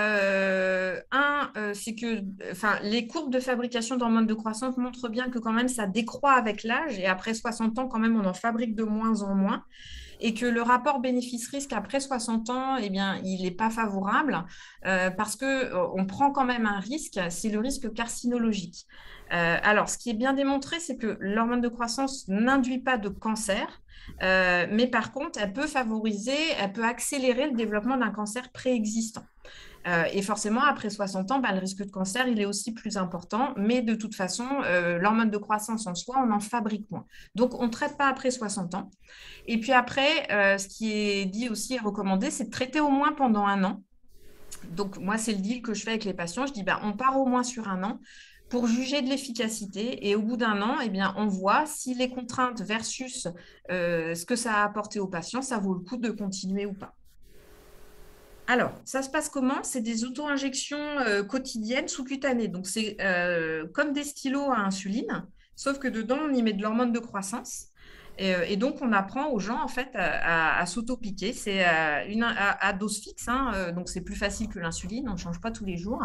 C'est que les courbes de fabrication d'hormones de croissance montrent bien que quand même ça décroît avec l'âge et après 60 ans, quand même, on en fabrique de moins en moins et que le rapport bénéfice-risque après 60 ans, eh bien, il n'est pas favorable parce qu'on prend quand même un risque, c'est le risque carcinologique. Alors, ce qui est bien démontré, c'est que l'hormone de croissance n'induit pas de cancer, mais par contre, elle peut accélérer le développement d'un cancer préexistant. Et forcément, après 60 ans, le risque de cancer, il est aussi plus important. Mais de toute façon, l'hormone de croissance en soi, on en fabrique moins. Donc, on ne traite pas après 60 ans. Et puis après, ce qui est dit aussi et recommandé, c'est de traiter au moins pendant 1 an. Donc, moi, c'est le deal que je fais avec les patients. Je dis, on part au moins sur 1 an pour juger de l'efficacité. Et au bout d'un an, eh bien, on voit si les contraintes versus ce que ça a apporté aux patients, ça vaut le coup de continuer ou pas. Alors, ça se passe comment? C'est des auto-injections quotidiennes sous-cutanées. Donc, c'est comme des stylos à insuline, sauf que dedans, on y met de l'hormone de croissance. Et donc, on apprend aux gens, en fait, à s'auto-piquer. C'est à dose fixe, hein, donc c'est plus facile que l'insuline, on ne change pas tous les jours.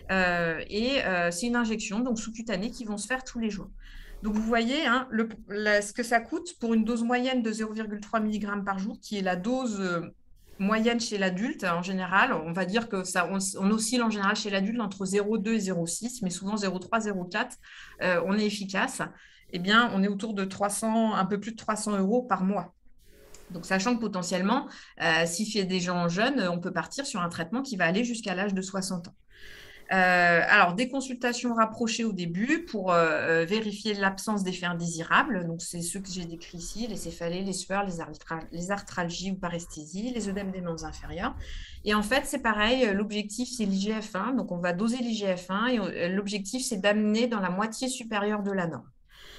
C'est une injection, donc sous-cutanée, qui vont se faire tous les jours. Donc, vous voyez hein, ce que ça coûte pour une dose moyenne de 0,3 mg par jour, qui est la dose moyenne chez l'adulte. En général, on va dire que on oscille en général chez l'adulte entre 0,2 et 0,6, mais souvent 0,3, 0,4, on est efficace. Eh bien, on est autour de 300, un peu plus de 300 € par mois. Donc, sachant que potentiellement, s'il fait des gens jeunes, on peut partir sur un traitement qui va aller jusqu'à l'âge de 60 ans. Alors, des consultations rapprochées au début pour vérifier l'absence d'effets indésirables. Donc, c'est ceux que j'ai décrits ici, les céphalées, les sueurs, les arthralgies ou paresthésies, les œdèmes des membres inférieurs. Et en fait, c'est pareil, l'objectif, c'est l'IGF-1. Donc, on va doser l'IGF-1 et l'objectif, c'est d'amener dans la moitié supérieure de la norme.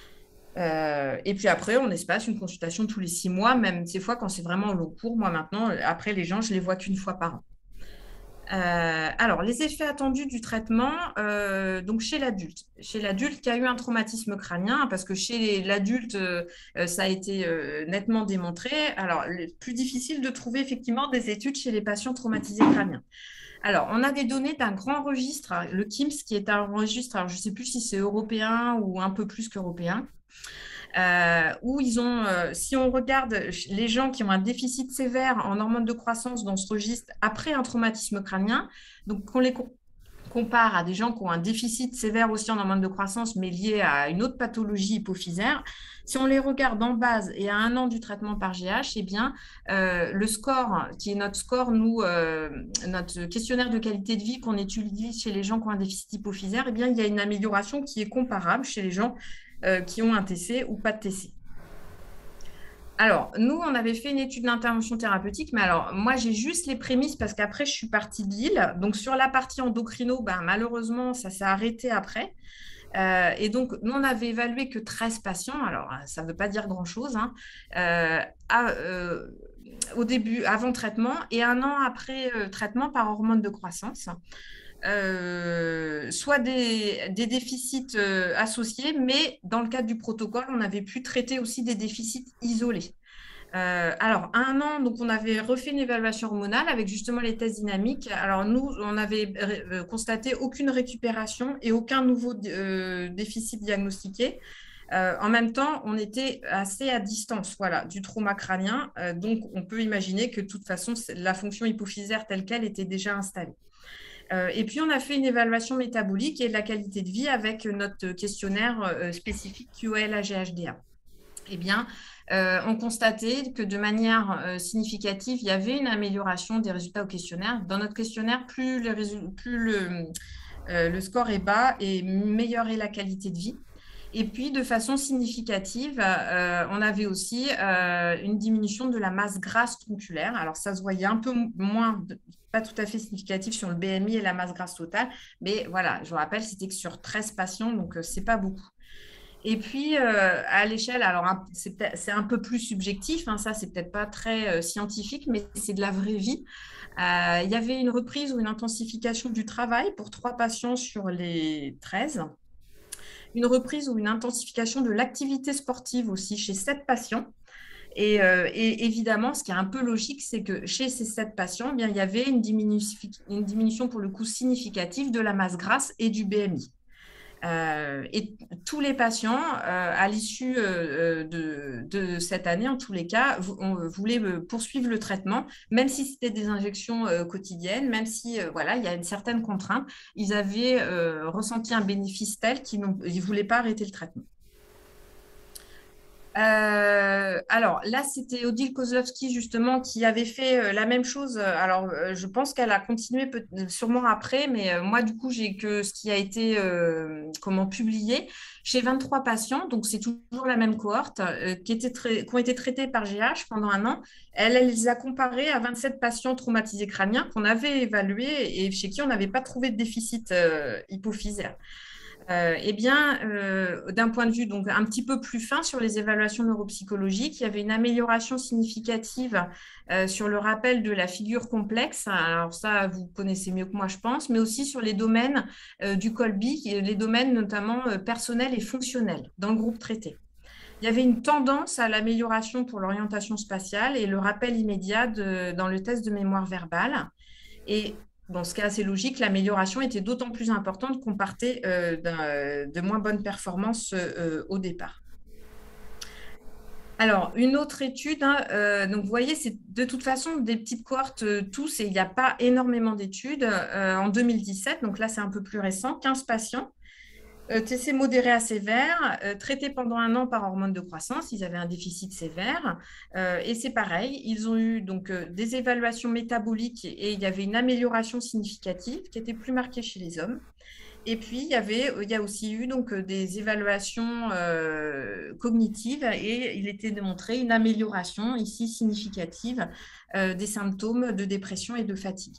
Et puis après, on espace une consultation tous les 6 mois, même ces fois quand c'est vraiment au long cours. Moi, maintenant, après, les gens, je les vois qu'une fois par an. Alors, les effets attendus du traitement, donc chez l'adulte. Chez l'adulte qui a eu un traumatisme crânien, parce que chez l'adulte, ça a été nettement démontré. Alors, plus difficile de trouver effectivement des études chez les patients traumatisés crâniens. Alors, on a des données d'un grand registre, le KIMS, qui est un registre, alors je ne sais plus si c'est européen ou un peu plus qu'européen, où ils ont, si on regarde les gens qui ont un déficit sévère en hormones de croissance dans ce registre après un traumatisme crânien, donc qu'on les compare à des gens qui ont un déficit sévère aussi en hormones de croissance, mais lié à une autre pathologie hypophysaire, si on les regarde en base et à 1 an du traitement par GH, eh bien, le score, qui est notre score, nous, notre questionnaire de qualité de vie qu'on étudie chez les gens qui ont un déficit hypophysaire, eh bien, il y a une amélioration qui est comparable chez les gens qui ont un TC ou pas de TC. Alors, nous, on avait fait une étude d'intervention thérapeutique, mais alors, moi, j'ai juste les prémices parce qu'après, je suis partie de Lille. Donc, sur la partie endocrino, ben, malheureusement, ça s'est arrêté après. Et donc, nous, on avait évalué que 13 patients. Alors, ça ne veut pas dire grand-chose, hein, au début, avant traitement, et 1 an après traitement par hormone de croissance. Soit des déficits associés, mais dans le cadre du protocole, on avait pu traiter aussi des déficits isolés. Alors, à 1 an, donc on avait refait une évaluation hormonale avec justement les tests dynamiques. Alors, nous, on avait constaté aucune récupération et aucun nouveau déficit diagnostiqué. En même temps, on était assez à distance voilà, du trauma crânien. Donc, on peut imaginer que de toute façon, la fonction hypophysaire telle qu'elle était déjà installée. Et puis, on a fait une évaluation métabolique et de la qualité de vie avec notre questionnaire spécifique QOL-AGHDA. Eh bien, on constatait que de manière significative, il y avait une amélioration des résultats au questionnaire. Dans notre questionnaire, plus le score est bas et meilleure est la qualité de vie. Et puis, de façon significative, on avait aussi une diminution de la masse grasse tronculaire. Alors, ça se voyait un peu moins, pas tout à fait significatif sur le BMI et la masse grasse totale. Mais voilà, je vous rappelle, c'était que sur 13 patients, donc ce n'est pas beaucoup. Et puis, à l'échelle, alors c'est un peu plus subjectif, hein, ça, c'est peut-être pas très scientifique, mais c'est de la vraie vie. Il y avait une reprise ou une intensification du travail pour 3 patients sur les 13. Une reprise ou une intensification de l'activité sportive aussi chez 7 patients. Et évidemment, ce qui est un peu logique, c'est que chez ces 7 patients, bien, il y avait une diminution pour le coup significative de la masse grasse et du BMI. Et tous les patients, à l'issue de cette année, en tous les cas, voulaient poursuivre le traitement, même si c'était des injections quotidiennes, même si voilà, il y a une certaine contrainte, ils avaient ressenti un bénéfice tel qu'ils ne voulaient pas arrêter le traitement. Alors là, c'était Odile Kozlowski justement qui avait fait la même chose. Alors, je pense qu'elle a continué sûrement après, mais moi, du coup, j'ai que ce qui a été publié chez 23 patients. Donc, c'est toujours la même cohorte qui ont été traités par GH pendant 1 an. Elle les a comparés à 27 patients traumatisés crâniens qu'on avait évalués et chez qui on n'avait pas trouvé de déficit hypophysaire. Eh bien, d'un point de vue donc un petit peu plus fin sur les évaluations neuropsychologiques, il y avait une amélioration significative sur le rappel de la figure complexe. Alors ça, vous connaissez mieux que moi, je pense, mais aussi sur les domaines du Kolbe, les domaines notamment personnels et fonctionnels dans le groupe traité. Il y avait une tendance à l'amélioration pour l'orientation spatiale et le rappel immédiat dans le test de mémoire verbale. Et dans ce cas assez logique, l'amélioration était d'autant plus importante qu'on partait de moins bonnes performances au départ. Alors, une autre étude, hein, donc vous voyez, c'est de toute façon des petites cohortes tous, et il n'y a pas énormément d'études. En 2017, donc là c'est un peu plus récent, 15 patients. TC modéré à sévère, traités pendant 1 an par hormone de croissance, ils avaient un déficit sévère. Et c'est pareil, ils ont eu donc des évaluations métaboliques et il y avait une amélioration significative qui était plus marquée chez les hommes. Et puis, il y a aussi eu donc, des évaluations cognitives et il était démontré une amélioration ici significative des symptômes de dépression et de fatigue.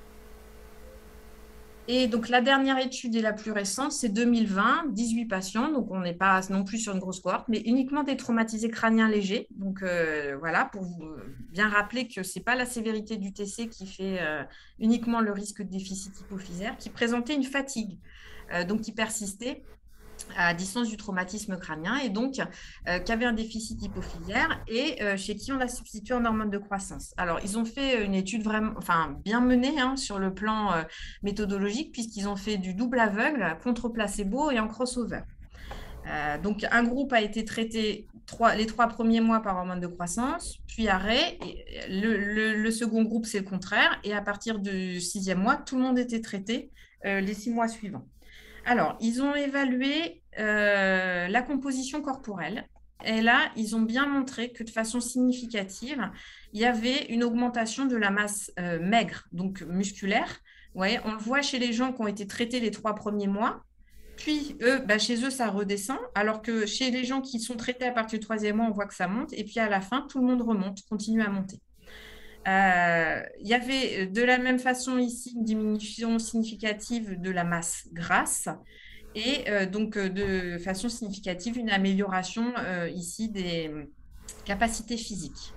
Et donc, la dernière étude et la plus récente, c'est 2020, 18 patients. Donc, on n'est pas non plus sur une grosse cohorte, mais uniquement des traumatisés crâniens légers. Donc, voilà, pour vous bien rappeler que ce n'est pas la sévérité du TC qui fait uniquement le risque de déficit hypophysaire, qui présentait une fatigue, donc qui persistait à distance du traumatisme crânien et donc qui avait un déficit hypophysaire et chez qui on l'a substitué en hormone de croissance. Alors, ils ont fait une étude vraiment, enfin, bien menée hein, sur le plan méthodologique puisqu'ils ont fait du double aveugle contre placebo et en crossover. Donc, un groupe a été traité les 3 premiers mois par hormone de croissance, puis arrêt. Et le second groupe, c'est le contraire. Et à partir du 6e mois, tout le monde était traité les 6 mois suivants. Alors, ils ont évalué la composition corporelle. Et là, ils ont bien montré que de façon significative, il y avait une augmentation de la masse maigre, donc musculaire. Ouais, on le voit chez les gens qui ont été traités les 3 premiers mois. Puis, chez eux, ça redescend. Alors que chez les gens qui sont traités à partir du 3e mois, on voit que ça monte. Et puis, à la fin, tout le monde remonte, continue à monter. Il y avait de la même façon ici une diminution significative de la masse grasse et donc de façon significative une amélioration ici des capacités physiques.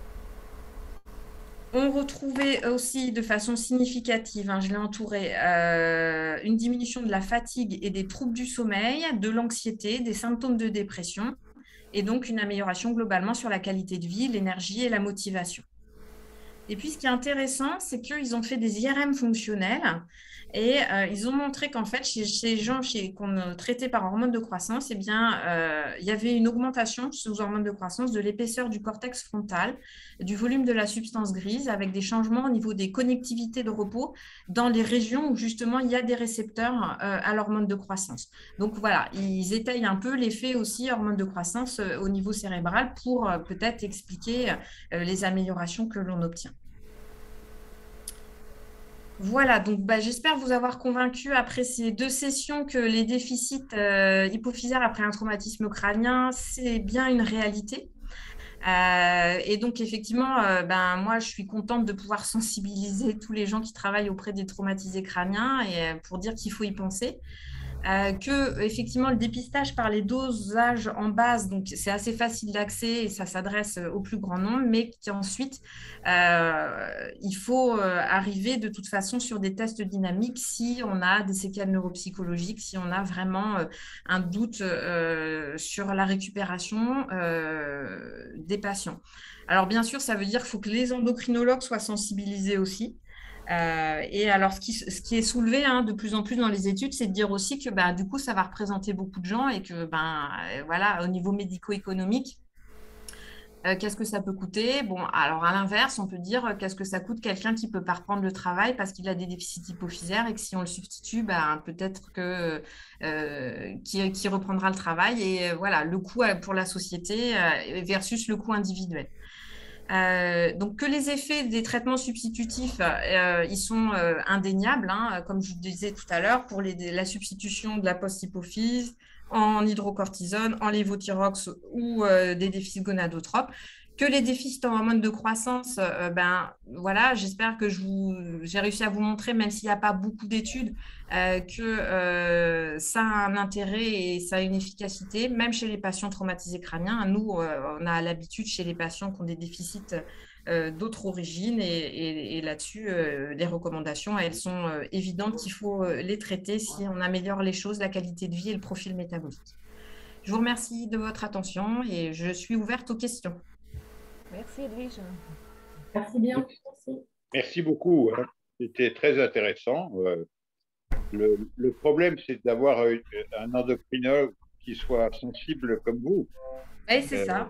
On retrouvait aussi de façon significative, hein, je l'ai entouré, une diminution de la fatigue et des troubles du sommeil, de l'anxiété, des symptômes de dépression et donc une amélioration globalement sur la qualité de vie, l'énergie et la motivation. Et puis, ce qui est intéressant, c'est qu'ils ont fait des IRM fonctionnels et ils ont montré qu'en fait, chez les gens qu'on traitait par hormone de croissance, eh bien, il y avait une augmentation sous hormone de croissance de l'épaisseur du cortex frontal, du volume de la substance grise, avec des changements au niveau des connectivités de repos dans les régions où justement il y a des récepteurs à l'hormone de croissance. Donc voilà, ils étayent un peu l'effet aussi hormone de croissance au niveau cérébral pour peut-être expliquer les améliorations que l'on obtient. Voilà, donc j'espère vous avoir convaincu après ces 2 sessions que les déficits hypophysaires après un traumatisme crânien, c'est bien une réalité. Et donc, effectivement, moi, je suis contente de pouvoir sensibiliser tous les gens qui travaillent auprès des traumatisés crâniens et pour dire qu'il faut y penser. Que effectivement le dépistage par les dosages en base, donc c'est assez facile d'accès et ça s'adresse au plus grand nombre, mais qu'ensuite il faut arriver de toute façon sur des tests dynamiques si on a des séquelles neuropsychologiques, si on a vraiment un doute sur la récupération des patients. Alors bien sûr, ça veut dire qu'il faut que les endocrinologues soient sensibilisés aussi. Et alors, ce qui est soulevé hein, de plus en plus dans les études, c'est de dire aussi que du coup, ça va représenter beaucoup de gens et que, voilà, au niveau médico-économique, qu'est-ce que ça peut coûter? Bon, alors à l'inverse, on peut dire qu'est-ce que ça coûte quelqu'un qui ne peut pas reprendre le travail parce qu'il a des déficits hypophysaires et que si on le substitue, peut-être que qui reprendra le travail et voilà, le coût pour la société versus le coût individuel. Donc, que les effets des traitements substitutifs, ils sont indéniables, hein, comme je vous disais tout à l'heure, pour la substitution de la post-hypophyse en hydrocortisone, en lévothyrox ou des déficits gonadotropes, que les déficits en hormones de croissance, ben voilà, j'espère que j'ai réussi à vous montrer, même s'il n'y a pas beaucoup d'études, que ça a un intérêt et ça a une efficacité, même chez les patients traumatisés crâniens. Nous, on a l'habitude chez les patients qui ont des déficits d'autres origines et là-dessus, les recommandations, elles sont évidentes qu'il faut les traiter si on améliore les choses, la qualité de vie et le profil métabolique. Je vous remercie de votre attention et je suis ouverte aux questions. Merci Edwige. Merci bien. Merci. Merci beaucoup, hein. C'était très intéressant. Le problème, c'est d'avoir un endocrinologue qui soit sensible comme vous. Et c'est ça.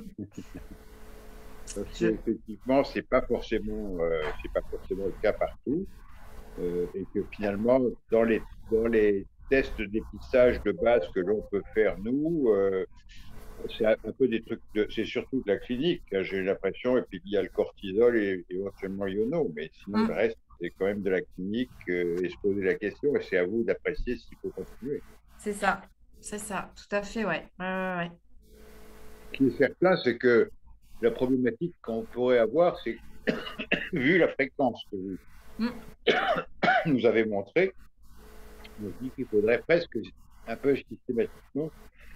Parce qu'effectivement, c'est pas forcément le cas partout. Et que finalement, dans les tests de dépistage de base que l'on peut faire, nous, c'est un peu des trucs, c'est surtout de la clinique, hein, j'ai l'impression, et puis il y a le cortisol et éventuellement l'iono, mais sinon le reste, c'est quand même de la clinique et se poser la question, et c'est à vous d'apprécier s'il faut continuer. C'est ça, tout à fait, ouais. Ce qui est certain, c'est que la problématique qu'on pourrait avoir, c'est vu la fréquence que vous nous avez montré, on se dit qu'il faudrait presque un peu systématiquement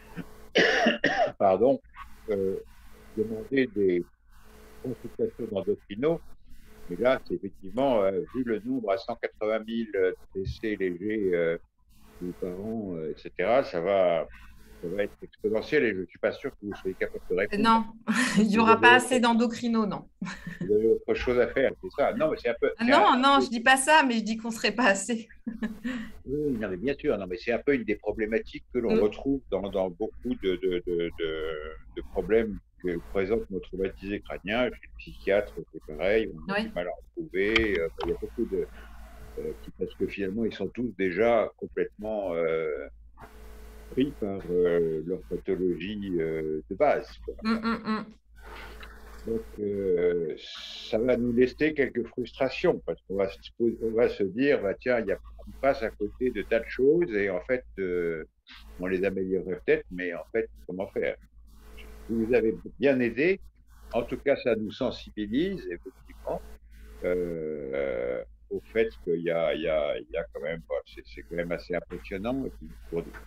demander des consultations d'endocrino. Mais là, c'est effectivement, vu le nombre à 180 000 décès légers par an, etc., ça va être exponentiel et je ne suis pas sûr que vous soyez capable de répondre. Non, il n'y aura pas assez d'endocrino, non. Vous avez autre chose à faire, c'est ça? Non, mais c'est un peu. Non, je ne dis pas ça, mais je dis qu'on ne serait pas assez. Oui, non, mais bien sûr, non, mais c'est un peu une des problématiques que l'on retrouve dans beaucoup de problèmes que présente nos traumatisés crâniens. Chez le psychiatre, c'est pareil, on a du mal à en trouver. Il y a beaucoup parce que finalement, ils sont tous déjà complètement pris par leur pathologie de base. Donc, ça va nous laisser quelques frustrations parce qu'on va se dire, bah, tiens, on passe à côté de tas de choses et en fait, on les améliorerait peut-être, mais en fait, comment faire? Vous nous avez bien aidé. En tout cas, ça nous sensibilise, effectivement, au fait qu'il y a quand même, c'est quand même assez impressionnant. Et puis,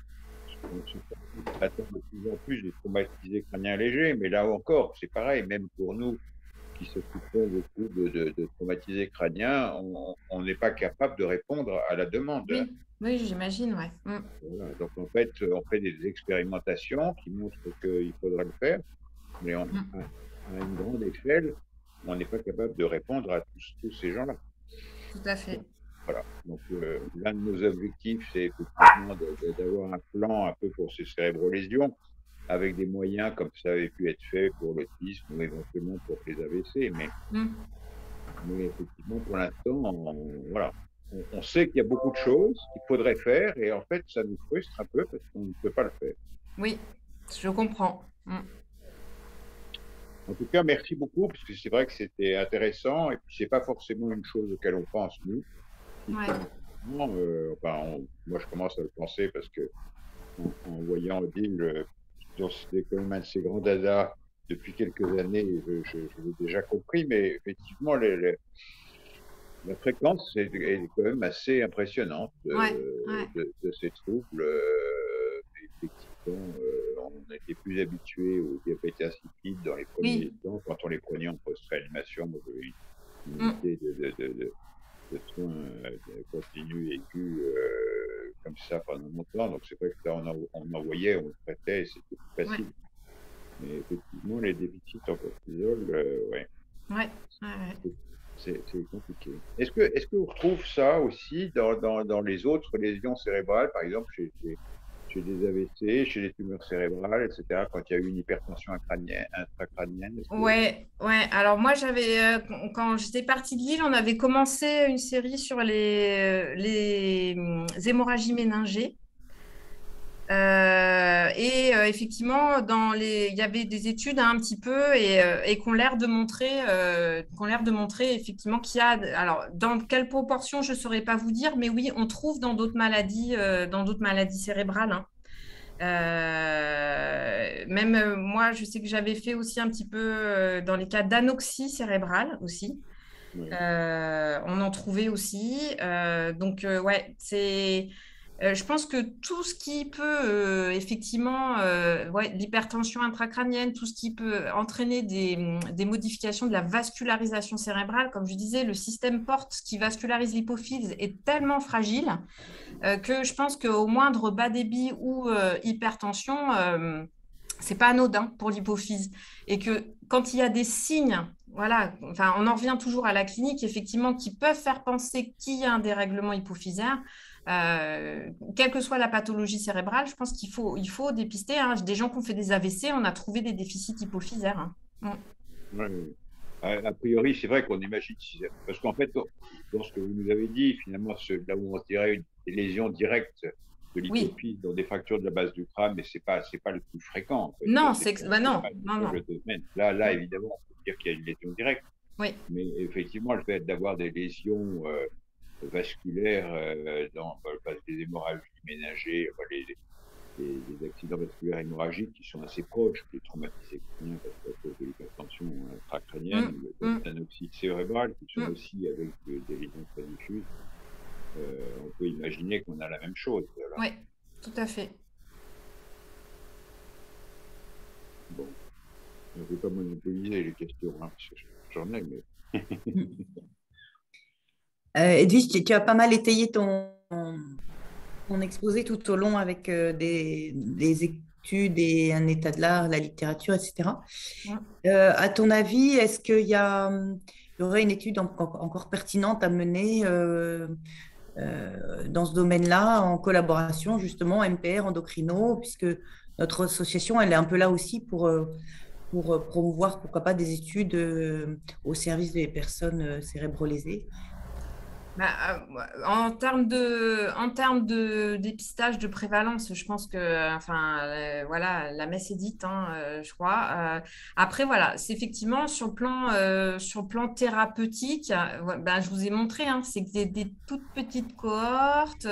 on attend de plus en plus des traumatisés crâniens légers, mais là encore, c'est pareil, même pour nous qui s'occupons beaucoup de traumatisés crâniens, on n'est pas capable de répondre à la demande. Oui, j'imagine, ouais. Voilà, donc en fait, on fait des expérimentations qui montrent qu'il faudra le faire, mais à une grande échelle, on n'est pas capable de répondre à tous ces gens-là. Tout à fait. Voilà. Donc, l'un de nos objectifs, c'est effectivement d'avoir un plan un peu pour ces cérébrolésions, avec des moyens comme ça avait pu être fait pour l'autisme ou éventuellement pour les AVC. Mais effectivement, pour l'instant, on sait qu'il y a beaucoup de choses qu'il faudrait faire et en fait, ça nous frustre un peu parce qu'on ne peut pas le faire. Oui, je comprends. En tout cas, merci beaucoup parce que c'est vrai que c'était intéressant et puis c'est pas forcément une chose auquel on pense, nous. Ouais. Moi, je commence à le penser parce que en voyant Odile, c'était quand même un de ces grands dadas depuis quelques années, je l'ai déjà compris, mais effectivement, la fréquence est quand même assez impressionnante de ces troubles. Effectivement, on était plus habitué au diabète insipide dans les premiers temps, quand on les prenait en post-réanimation. J'avais une unité de soins continus aigus comme ça pendant longtemps. Donc c'est vrai que là, on envoyait, on le traitait et c'était plus facile. Mais effectivement, les déficits en cortisol, c'est compliqué. Est-ce que on retrouve ça aussi dans les autres lésions cérébrales, par exemple chez des AVC, chez les tumeurs cérébrales, etc., quand il y a eu une hypertension intracrânienne? Ouais. Alors moi, quand j'étais partie de Lille, on avait commencé une série sur les hémorragies méningées. Effectivement, il y avait des études un petit peu et qu'on l'air de montrer, effectivement qu'il y a. Alors, dans quelle proportion, je ne saurais pas vous dire, mais oui, on trouve dans d'autres maladies cérébrales. même moi, je sais que j'avais fait aussi un petit peu dans les cas d'anoxie cérébrale aussi. Oui. On en trouvait aussi. Donc, ouais, je pense que tout ce qui peut effectivement, ouais, l'hypertension intracrânienne, tout ce qui peut entraîner des modifications de la vascularisation cérébrale, comme je disais, le système porte qui vascularise l'hypophyse est tellement fragile que je pense qu'au moindre bas débit ou hypertension, c'est pas anodin pour l'hypophyse. Et que quand il y a des signes, voilà, enfin, on en revient toujours à la clinique, effectivement, qui peuvent faire penser qu'il y a un dérèglement hypophysaire. Quelle que soit la pathologie cérébrale, je pense qu'il faut dépister. Hein. Des gens qui ont fait des AVC, on a trouvé des déficits hypophysaires. Hein. Ouais, ouais. A priori, c'est vrai qu'on imagine, parce qu'en fait, dans ce que vous nous avez dit, finalement, là où on dirait des lésions directes de l'hypophyse dans des fractures de la base du crâne, mais c'est pas le plus fréquent. En fait. Non, non. Là, évidemment, on peut dire qu'il y a une lésion directe. Oui. Mais effectivement, le fait d'avoir des lésions vasculaires des hémorragies ménagées, les accidents vasculaires hémorragiques qui sont assez proches des traumatisés crâniens à cause de l'hypertension intracrânienne, l'anoxie cérébrale, qui sont aussi avec des lésions très diffuses. On peut imaginer qu'on a la même chose. Oui, tout à fait. Bon, je ne vais pas monopoliser les questions, hein, parce que j'en ai, mais... Edwige, tu as pas mal étayé ton exposé tout au long avec des études et un état de l'art, la littérature, etc. À ton avis, est-ce qu'il y aurait une étude encore pertinente à mener dans ce domaine-là, en collaboration justement MPR, endocrino, puisque notre association, elle est un peu là aussi pour promouvoir, pourquoi pas, des études au service des personnes cérébrolésées. En termes de dépistage de prévalence, je pense que voilà, la messe est dite, hein, je crois. Après, voilà, c'est effectivement sur le plan thérapeutique, je vous ai montré, hein, c'est que des toutes petites cohortes.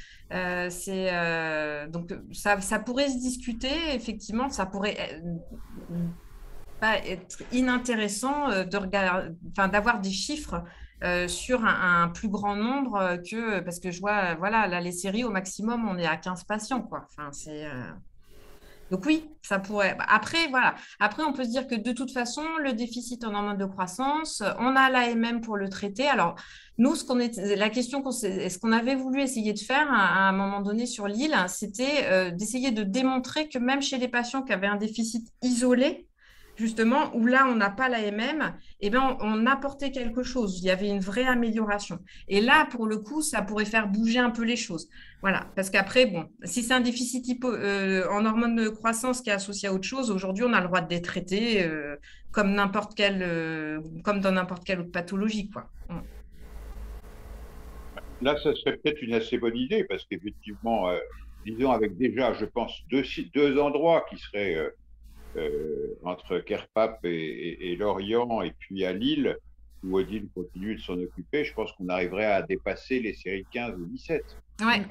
Donc, ça pourrait se discuter, effectivement, ça pourrait pas être inintéressant d'avoir des chiffres sur un plus grand nombre parce que je vois, voilà, là, les séries, au maximum, on est à 15 patients, quoi. Enfin, donc oui, ça pourrait. Après, voilà. Après, on peut se dire que de toute façon, le déficit en hormones de croissance, on a l'AMM pour le traiter. Alors, nous, la question ce qu'on avait voulu essayer de faire à un moment donné sur l'île, c'était d'essayer de démontrer que même chez les patients qui avaient un déficit isolé, justement, où là, on n'a pas l'AMM, eh ben, on apportait quelque chose. Il y avait une vraie amélioration. Et là, pour le coup, ça pourrait faire bouger un peu les choses. Voilà. Parce qu'après, bon, si c'est un déficit en hormones de croissance qui est associé à autre chose, aujourd'hui, on a le droit de les traiter comme dans n'importe quelle autre pathologie, quoi. Là, ça serait peut-être une assez bonne idée, parce qu'effectivement, disons, avec déjà, je pense, deux endroits qui seraient... entre Kerpap et Lorient, et puis à Lille, où Odile continue de s'en occuper, je pense qu'on arriverait à dépasser les séries 15 ou 17. Oui,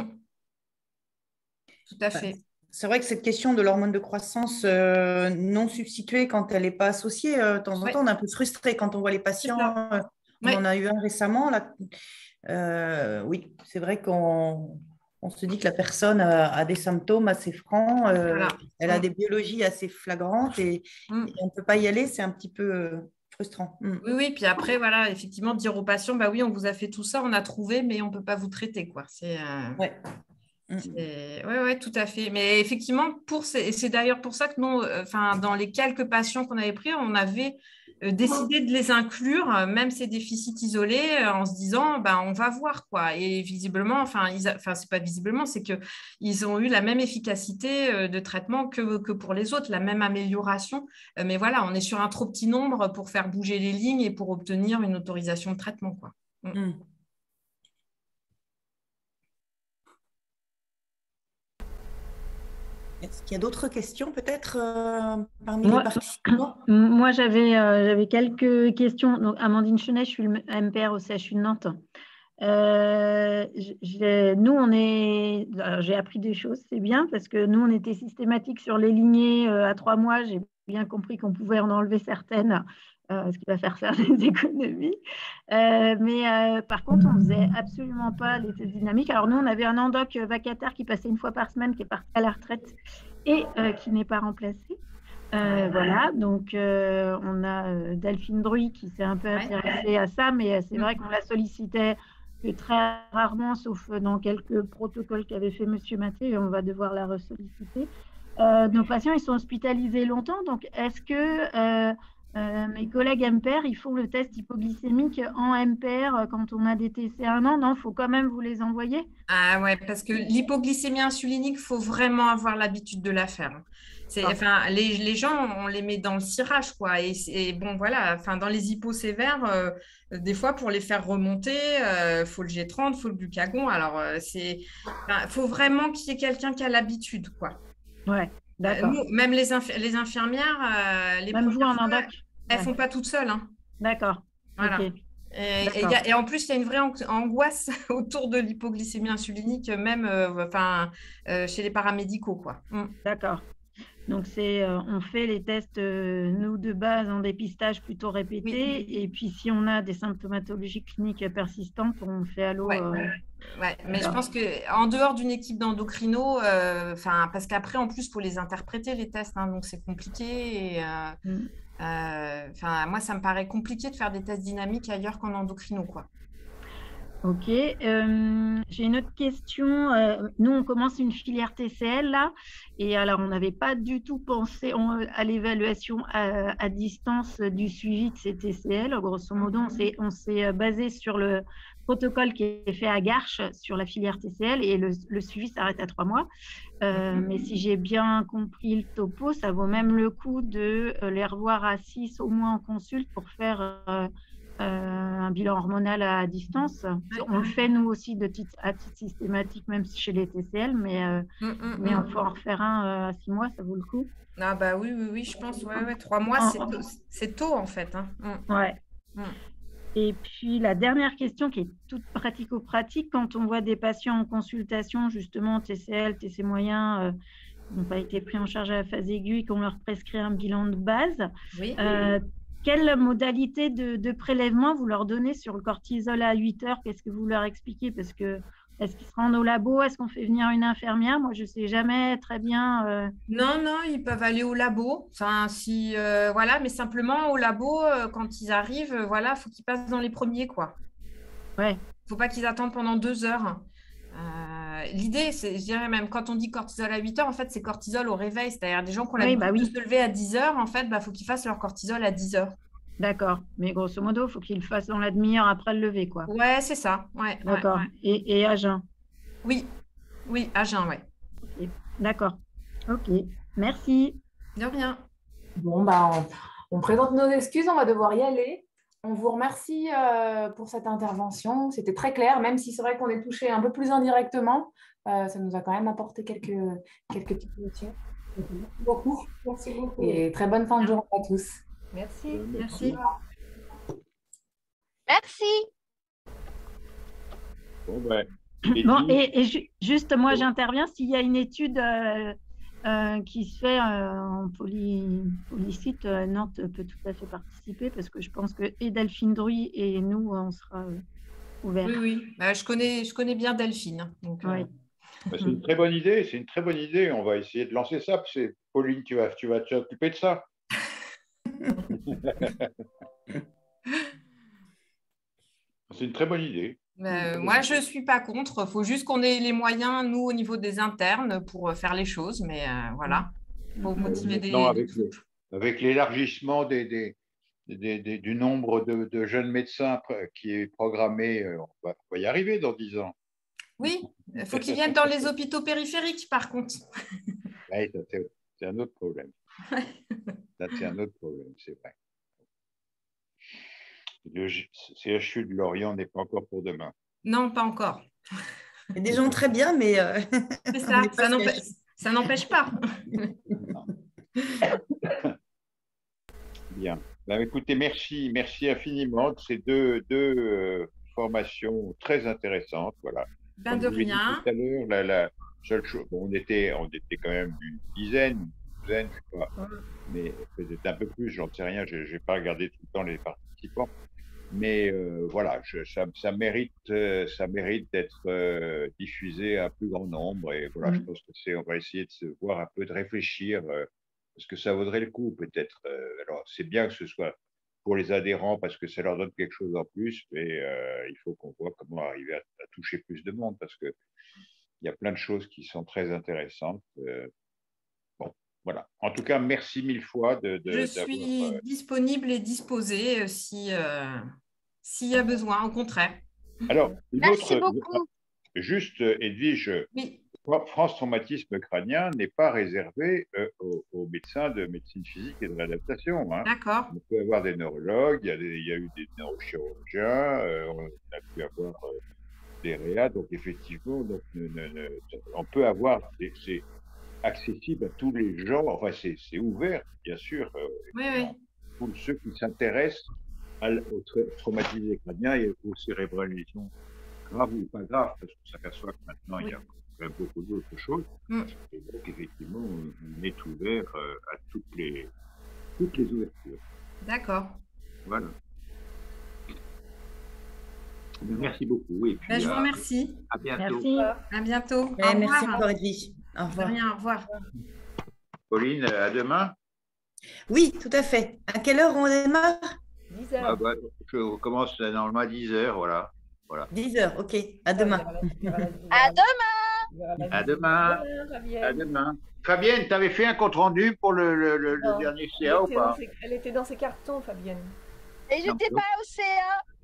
tout à fait. C'est vrai que cette question de l'hormone de croissance non substituée, quand elle n'est pas associée, de temps en temps, on est un peu frustré quand on voit les patients. On en a eu un récemment. Là. Oui, c'est vrai qu'on se dit que la personne a des symptômes assez francs, voilà. Elle a des biologies assez flagrantes et on ne peut pas y aller, c'est un petit peu frustrant. Oui, puis après, voilà, effectivement, dire aux patients, bah oui, on vous a fait tout ça, on a trouvé, mais on ne peut pas vous traiter, quoi. Oui, tout à fait. Mais effectivement, c'est d'ailleurs pour ça que nous, dans les quelques patients qu'on avait pris, on avait décidé de les inclure, même ces déficits isolés, en se disant, on va voir, quoi. Et visiblement, c'est pas visiblement, c'est qu'ils ont eu la même efficacité de traitement que pour les autres, la même amélioration. Mais voilà, on est sur un trop petit nombre pour faire bouger les lignes et pour obtenir une autorisation de traitement, quoi. Est-ce qu'il y a d'autres questions peut-être parmi les participants? Moi, j'avais quelques questions. Donc, Amandine Chenet, je suis le MPR au CHU de Nantes. J'ai appris des choses, c'est bien, parce que nous, on était systématique sur les lignées à 3 mois. J'ai bien compris qu'on pouvait en enlever certaines, ce qui va faire des économies. Par contre, on ne faisait absolument pas les tests dynamiques. Alors nous, on avait un endoc vacataire qui passait une fois par semaine, qui est parti à la retraite et qui n'est pas remplacé. Voilà, donc on a Delphine Druy qui s'est un peu intéressée à ça, mais c'est vrai qu'on la sollicitait que très rarement, sauf dans quelques protocoles qu'avait fait Monsieur Mathé, et on va devoir la ressolliciter. Nos patients, ils sont hospitalisés longtemps, donc est-ce que mes collègues MPR, ils font le test hypoglycémique en MPR quand on a des TC1 an? Non, il faut quand même vous les envoyer? Ah ouais, parce que l'hypoglycémie insulinique, il faut vraiment avoir l'habitude de la faire. Enfin, les gens, on les met dans le cirage, quoi. Et bon, voilà, enfin, dans les hypos sévères, des fois, pour les faire remonter, faut le G30, faut le glucagon. Alors, faut vraiment qu'il y ait quelqu'un qui a l'habitude, quoi. Ouais, d'accord. Même les infirmières, les même vous en premières fois, endoc, elles font pas toutes seules, hein. D'accord. Voilà. Ok. Et en plus, il y a une vraie angoisse autour de l'hypoglycémie insulinique, même chez les paramédicaux, quoi. D'accord. Donc, on fait les tests, nous, de base, en dépistage plutôt répété. Oui. Et puis, si on a des symptomatologies cliniques persistantes, on fait allô. Ouais, mais je pense qu'en dehors d'une équipe d'endocrino, parce qu'après, en plus, il faut les interpréter, les tests, hein, donc c'est compliqué. Moi, ça me paraît compliqué de faire des tests dynamiques ailleurs qu'en endocrino, quoi. Ok. J'ai une autre question. Nous, on commence une filière TCL, là. Et alors, on n'avait pas du tout pensé à l'évaluation à distance du suivi de ces TCL. Grosso modo, on s'est basé sur le protocole qui est fait à Garches sur la filière TCL et le suivi s'arrête à 3 mois. Mais si j'ai bien compris le topo, ça vaut même le coup de les revoir à 6 au moins en consulte pour faire un bilan hormonal à distance. On le fait nous aussi à titre systématique, même chez les TCL, mais on faut en refaire un à 6 mois, ça vaut le coup. Ah bah oui, je pense. Ouais, 3 mois, c'est tôt en fait. Hein. Ouais. Et puis la dernière question qui est toute pratico-pratique, quand on voit des patients en consultation, justement TCL, TC moyen, n'ont pas été pris en charge à la phase aiguë, qu'on leur prescrit un bilan de base. Oui. Quelle modalité de prélèvement vous leur donnez sur le cortisol à 8 heures? Qu'est-ce que vous leur expliquez? Parce que est-ce qu'ils se rendent au labo? Est-ce qu'on fait venir une infirmière? Moi, je ne sais jamais très bien. Non, ils peuvent aller au labo. Enfin, mais simplement au labo, quand ils arrivent, il faut qu'ils passent dans les premiers, quoi. Ouais. Il ne faut pas qu'ils attendent pendant 2 heures. L'idée, c'est, je dirais même, quand on dit cortisol à 8 heures, en fait, c'est cortisol au réveil. C'est-à-dire des gens qui ont l'habitude de se lever à 10 heures, en fait, faut qu'ils fassent leur cortisol à 10 heures. D'accord. Mais grosso modo, il faut qu'ils le fassent dans la demi-heure après le lever, quoi. Ouais, c'est ça. Ouais, d'accord. Ouais. Et à jeun? Oui, à jeun, ouais. Okay. D'accord. Ok. Merci. De rien. Bon, on présente nos excuses, on va devoir y aller. On vous remercie pour cette intervention. C'était très clair, même si c'est vrai qu'on est touché un peu plus indirectement. Ça nous a quand même apporté quelques petites notions. Merci beaucoup. Merci beaucoup. Et très bonne fin de journée à tous. Merci. Merci. Merci. Bon, et juste, moi, j'interviens. S'il y a une étude qui se fait en polycyte, Nantes peut tout à fait participer parce que je pense que et Delphine Druy et nous, on sera ouverts. Oui. Je connais bien Delphine. Donc, oui. C'est une très bonne idée. C'est une très bonne idée. On va essayer de lancer ça. Pauline, tu vas t'occuper de ça. C'est une très bonne idée. Moi, je ne suis pas contre. Il faut juste qu'on ait les moyens, nous, au niveau des internes, pour faire les choses. Mais voilà, il faut motiver des… Avec l'élargissement du nombre de jeunes médecins qui est programmé, on va y arriver dans 10 ans. Oui, il faut qu'ils viennent dans les hôpitaux périphériques, par contre. Oui, c'est un autre problème. C'est un autre problème, c'est vrai. Le CHU de Lorient n'est pas encore pour demain. Non, pas encore. Il y a des gens très bien, mais… C'est ça, ça n'empêche pas. Bien. Écoutez, merci infiniment de ces deux formation très intéressante. Voilà. Ben Comme de je l'ai dit rien. tout à l'heure, la seule chose, bon, on était quand même une dizaine, une douzaine, je sais pas, mais peut-être un peu plus, j'en sais rien, je n'ai pas regardé tout le temps les participants. Mais voilà, ça mérite d'être diffusé à un plus grand nombre. Et voilà, je pense on va essayer de se voir un peu, de réfléchir, parce que ça vaudrait le coup peut-être. Alors, c'est bien que ce soit pour les adhérents parce que ça leur donne quelque chose en plus, mais il faut qu'on voit comment arriver à toucher plus de monde parce que il y a plein de choses qui sont très intéressantes. Bon, voilà. En tout cas, merci mille fois Je suis disponible et disposée s'il y a besoin, au contraire. Alors, merci beaucoup. Juste, Edwige, oui. France Traumatisme Crânien n'est pas réservé aux médecins de médecine physique et de réadaptation. Hein. D'accord. On peut avoir des neurologues, il y a eu des neurochirurgiens, on a pu avoir des réa, donc effectivement, donc, on peut avoir, c'est accessible à tous les gens, enfin c'est ouvert, bien sûr, pour ceux qui s'intéressent aux traumatismes crâniens et aux cérébrales lésions graves ou pas graves, parce qu'on s'aperçoit que maintenant il y a beaucoup d'autres choses. Et donc effectivement, on est ouvert à toutes les ouvertures. D'accord. Voilà. Merci beaucoup. Et puis, je vous remercie. À bientôt. Merci. À bientôt. Merci encore, Edwige. Au revoir. Rien, au revoir. Pauline, à demain. Oui, tout à fait. À quelle heure on démarre? 10 heures. Je commence normalement à 10 heures, voilà. 10 heures, ok. À demain. À demain. À demain. À demain. Fabienne, tu avais fait un compte-rendu pour le dernier CA ou pas? Elle était dans ses cartons, Fabienne. Et j'étais pas au CA.